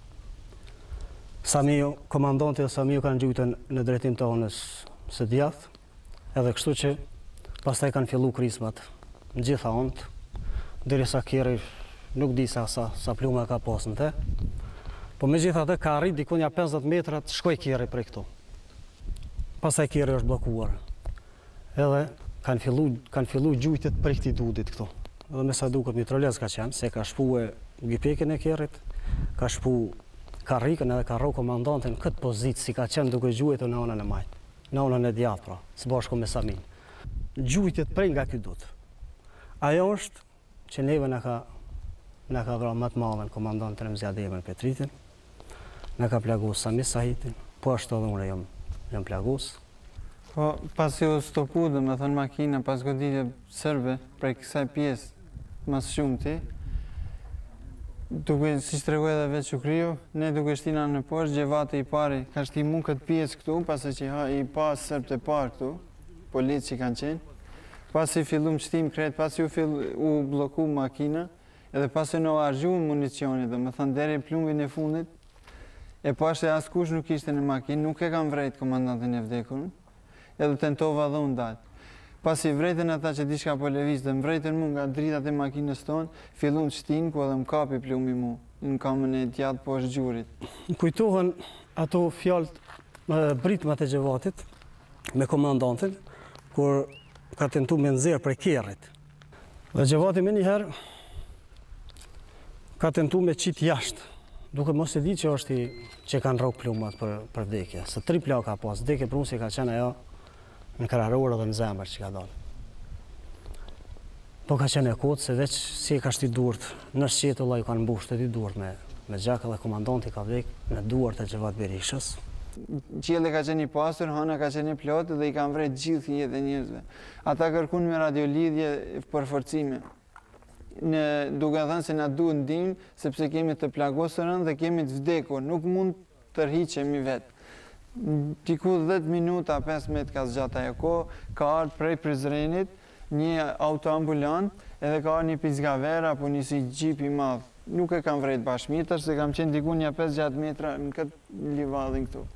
Samiu, komandanti dhe Samiu kanë gjujtën në drejtim të anës së djathtë. Edhe kështu që pastaj kanë fillu krismat në gjitha anët, derisa kjeri nuk di sa plume ka pasën te. Po me gjitha të ka arrit dikunja 50 metrat shkoj kjeri prej këtu. Pastaj kjeri është blokuar. Edhe kanë fillu gjujtet prej këti dudit këtu. Edhe me sa duket mitrolez ka qenë, se ka shpu e gipekin e kjerit, ka shpu karrikën edhe ka rro komandantin këtë pozitë si ka qenë duke gjujtë në anën e majtë. Në anën e djathtë pra, së bashku me Samin. Gjujtjet prej nga ky dut. Ajo është që neve na ka vra më të madhen komandantin Remzi Ademin Petritin, na ka plagus Sami Sahitin, po ashtu edhe unë jam plagus. Po pasi u stopu dhe me thënë makina pas goditje sërbe prej kësaj pjesë mas shumëti, duke si shtregoj edhe veç Shukriu, ne duke shtina në poshtë, Gjevati i pari ka shti mund këtë pjesë këtu, pasi që i pas sërbët e parë këtu, politë që kanë qenë, pasi fillum shtim kretë, pasi u bloku makina, edhe pasi në argju municionit, dhe me thënë deri plumbin e fundit, e pashtë e askush nuk ishte në makinë, nuk e kam vrejt komandantin e vdekur, edhe tentova dhe unë dalë. Pasi vrejten ata që dishka po lëviz dhe mvrejten mu nga dritat e makinës tonë, fillun shtin ku edhe më kapi plumbi mu, në kamën e djatë po është gjurit. Kujtohen ato fjallët britmat e Gjevatit me komandantin, kur ka tentu me nëzirë prej kjerit. Dhe Gjevati me njëherë ka tentu me qitë jashtë, duke mos e di që është që kanë rrok plumat për vdekje. Se 3 plaka pas, vdekje prunsi ka qenë ajo në krarorë dhe në zemër që ka dalë. Po ka qenë e kotë se veç si e ka shti duart në shqetulla i kanë mbushtë të dy duart me gjaka dhe komandanti ka vdek në duart e Gjevat Berishës. Qielli ka qenë i pasur, hana ka qenë i plotë dhe i kanë vrejt gjithë jetë e njerëzve. Ata kërkun me radiolidhje për forcime. Duke thënë se na duhet ndihmë sepse kemi të plagosurën dhe kemi të vdekur, nuk mund të tërhiqemi vetë. Diku 10 minuta, 15 ka zgjata e kohë, ka ardhur prej Prizrenit një autoambulant edhe ka ardhur një pizgaver apo një si gjip i madh. Nuk e kam vrejt bashkëmitër se kam qenë diku një 5-6 metra në këtë livadhin këtu.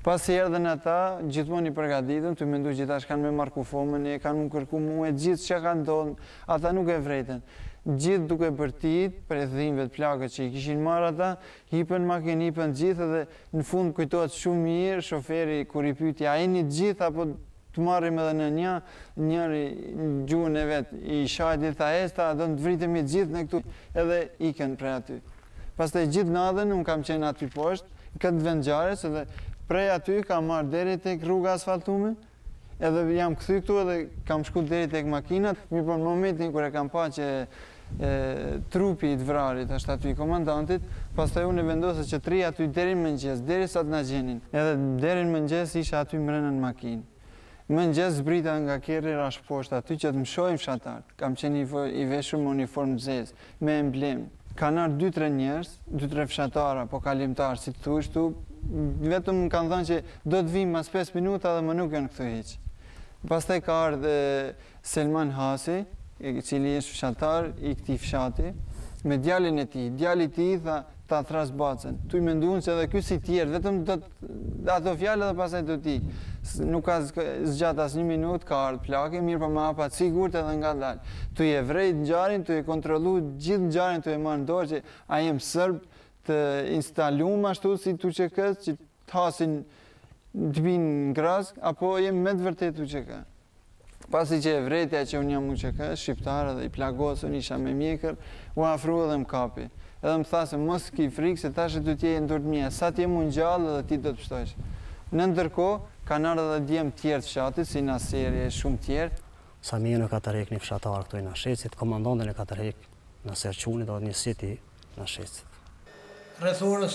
Pas i erdhen ata, gjithmonë i përgatitën, të mendu që tash kanë me marrë kufomën, e kanë më kërku mua, gjithë që kanë tonë, ata nuk e vrejten. Gjithë duke bërtit, për e dhimbet plakët që i kishin marrë ata, hipën makinë, hipën gjithë dhe në fund kujtohet shumë mirë, shoferi kur i pyeti a jeni gjithë apo të marrim edhe në njëri gjuhën e vetë, i shajti tha esta, do të vritemi gjithë në këtu, edhe ikën prej aty. Pastaj gjithë natën, unë kam qenë aty poshtë, këtë vendngjarës, edhe prej aty kam marrë deri tek rruga asfaltume, edhe jam kthy këtu edhe kam shku deri tek makinat, mirë për momentin kur e kam pa që trupi i të vrarit është aty i komandantit, pastaj unë vendosa që tri aty deri në mëngjes, derisa të na gjenin. Edhe deri në mëngjes isha aty mbrënën në makinë. Mëngjes zbrita nga kerri rash poshtë aty që të më shohim fshatarët. Kam qenë i veshur me uniformë zezë, me emblem. Kanë ardhur 2-3 njerëz, 2-3 fshatarë apo kalimtarë, si të thuash tu, vetëm më kanë thënë që do të vim mas 5 minuta dhe më nuk janë këtu hiç. Pastaj ka ardhur Selman Hasi, i cili është fshatar i këtij fshati, me djalin e tij. Djali i tij tha ta thras bacën. Tu i menduan se edhe ky si tjerë, vetëm do ato fjalë dhe pastaj do të ikë. Nuk ka zgjat as 1 minutë, ka ardhur plakë, mirë po më hapat sigurt edhe ngadalë. Tu i vrejt ngjarjen, tu i kontrollu gjithë ngjarjen, tu e marr në dorë që a jem serb të instaluam ashtu si TUÇK-s që të hasin të vinë në grazë, apo jem me të vërtet TUÇK. Pasi që e vrejtja që unë jam UÇK, shqiptarë dhe i plagosën, isha me mjekër, u afru edhe më kapi. Edhe më tha se mos ki frikë se tash do t'je në dorë mia, sa t'jem unë gjallë dhe ti do të pështojsh. Në ndërkohë, kanë ardhur edhe djemë tjerë të fshatit, si Naseri e shumë tjerë. Samia në ka të rek një fshatar këtu i Nashecit, komandantën e ka të rek në Serçunit dhe një siti Nashecit. Rreth orës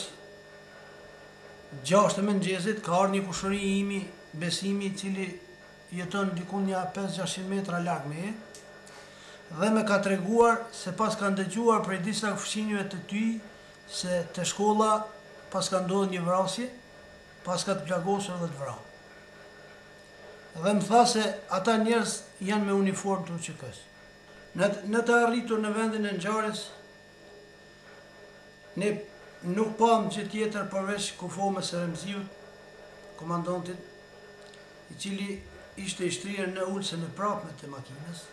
6 të mëngjesit ka ardhur një kushëri imi Besimi i cili jeton dikun një 5-600 metra larg me dhe me ka treguar se pas kanë dëgjuar prej disa fëmijëve të ty se te shkolla pas ka ndodhur një vrasje, pas ka të plagosur dhe të vrarë. Dhe më tha se ata njerëz janë me uniformë të UÇK-s. Në të arritur në vendin e ngjarjes, ne nuk pam gjë tjetër përveç kufomës së Remziut, komandantit, i cili ishte i shtrirë në ulsen e prapme të makinës.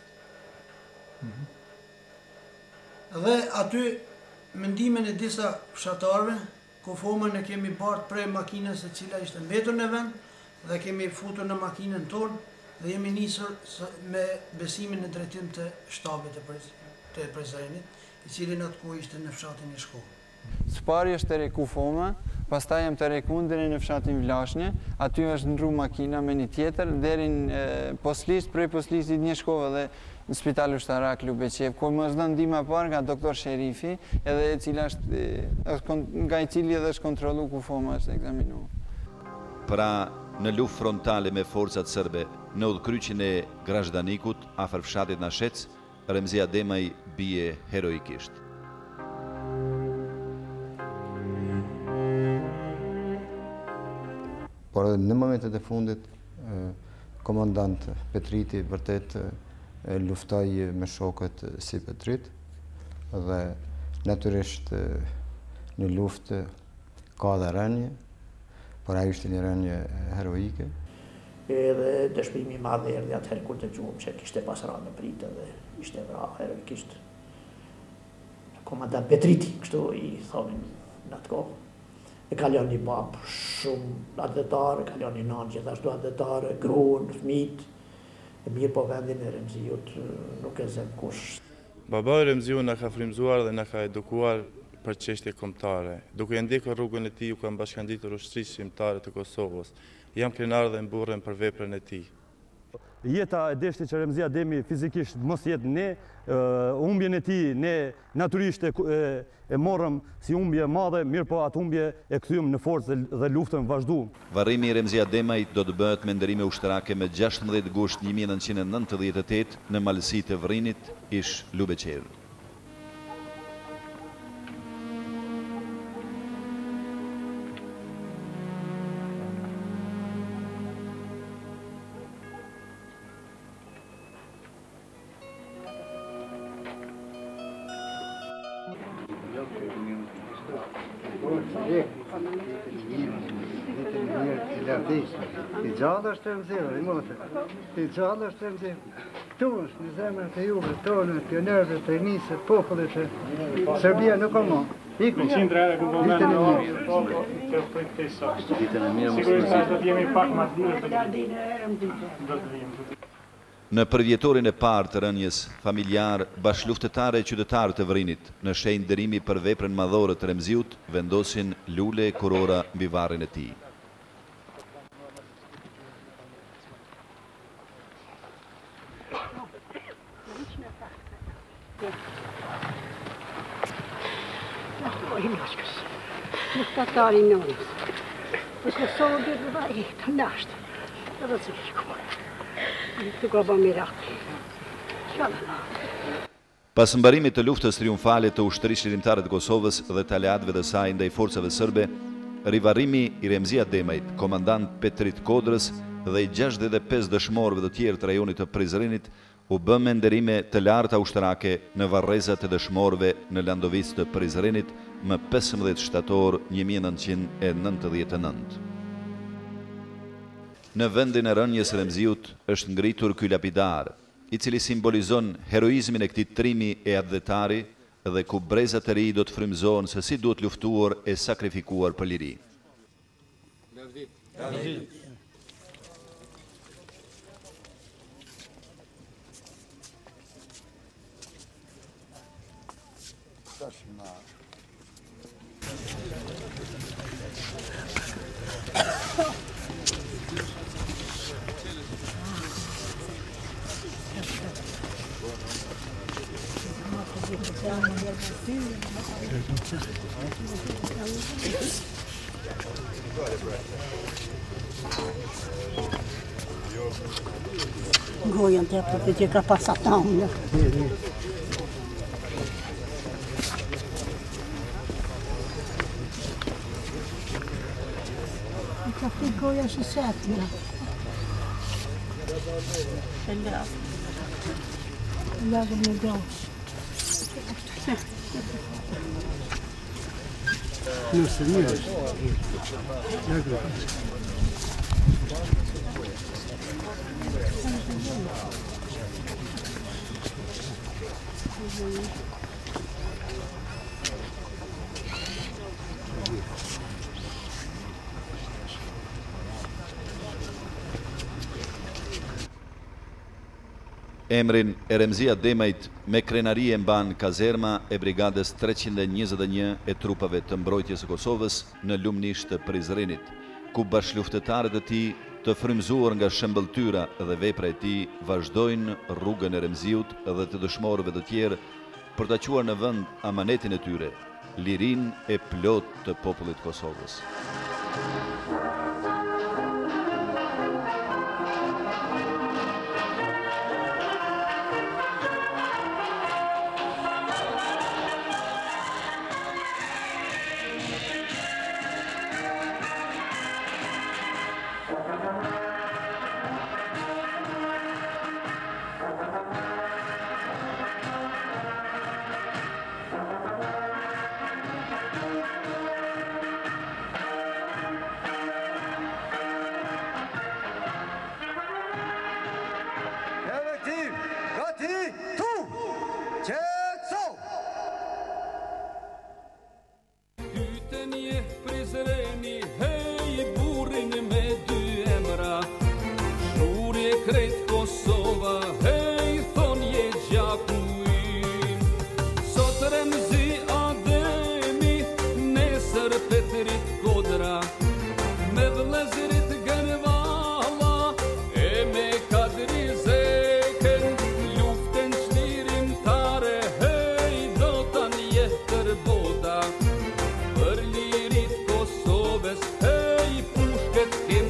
Dhe aty mendimin e disa fshatarëve, kufomën e kemi bartë prej makinës e cila ishte mbetur në vend dhe kemi futur në makinën tonë dhe jemi nisur me Besimin në drejtim të shtabit të prezrenit, i cili në atë kohë ishte në fshatin e shkollë. Së pari është të reku Foma, pastaj jam të reku deri në fshatin Vlashnje, aty është ndru makina me një tjetër, deri në poslisht, prej poslistit një shkove dhe në spital ushtarak Lubeqev, ku më është dhënë ndihmë parë nga doktor Sherifi, edhe e cila nga i cili edhe është kontrollu ku Foma është ekzaminuar. Pra, në luftë frontale me forcat serbe, në udhkryqin e Grashdanikut, afër fshatit Nashec, Remzi Ademaj bie heroikisht. Por në momentet e fundit, komandant Petriti vërtet luftoi me shokët si Petrit dhe natyrisht në luftë ka dhe rënje, por ajo ishte një rënje heroike. Edhe dëshpërimi i madh erdhi atëherë kur dëgjuam se kishte pas rënë në pritë dhe ishte vrarë heroikisht. Komandant Petriti, kështu i thonin në atë kohë. E kalon një bab shumë adetar, e kalon një nanë gjithashtu adetar, gruan, fëmijët, e mirë po vendin e Remziut nuk e zem kush. Baba i Remziut na ka frymzuar dhe na ka edukuar për çështje kombëtare. Duke ndjekur rrugën e tij, u ka bashkanditur ushtrisë shqiptare të Kosovës. Jam krenar dhe mburrem për veprën e tij. Jeta e deshti që Remzi Ademi fizikisht mos jetë ne, humbjen e tij ne natyrisht e morëm si humbje madhe, mirë po atë humbje e kthyem në forcë dhe luftën vazhduam. Varrimi i Remzi Ademajt do të bëhet me ndërime ushtarake me 16 gusht 1998 në malësitë e Vrinit, ish Lubeqev. qarti. I gjallë është Remziu, i motë. I gjallë është Remziu. Këtu është në zemrën të juve, tonë, pionerëve, të nisët, popullit të Serbia nuk o mo. Iku. Ditën e mirë. Sigurisht do të jemi pak më të Në përvjetorin e parë të rënjes familjar, bashkëluftëtare e qytetarë të Vrinit, në shenjë dërimi për veprën madhore të Remziut, vendosin lule e kurora mbi varrin e tij. Nuk të tari nënës. Është sotë dhe dhe të nashtë. Edhe të shkuar. Të ka ba mirati. Pas mbarimit të luftës triumfale të ushtrisë lirimtare të Kosovës dhe të aleatëve të saj ndaj forcave serbe, rivarrimi i Remzia Demajt, komandant Petrit Kodrës dhe i 65 dëshmorëve të tjerë të rajonit të Prizrenit u bë me nderime të larta ushtarake në varrezat e dëshmorëve në Landovicë të Prizrenit më 15 shtator 1999. Në vendin e rënjes Remziut është ngritur ky lapidar, i cili simbolizon heroizmin e këtij trimi e adhetari dhe ku brezat e ri do të frymëzohen se si duhet luftuar e sakrifikuar për liri. Gojën të për të ka pasat në unë. Ka të goja që setë në. Lagëm në gosh. Nëse mirë është. Emrin e Remzia Demajt me krenari e mban kazerma e brigadës 321 e trupave të mbrojtjes së Kosovës në lumnisht të Prizrenit, ku bashkëluftëtarët e tij të frymëzuar nga shëmbëltyra dhe vepra e tij vazhdojnë rrugën e Remziut dhe të dëshmorëve të tjerë për ta quar në vend amanetin e tyre, lirinë e plot të popullit të Kosovës. Për lirit Kosovës, hej pushket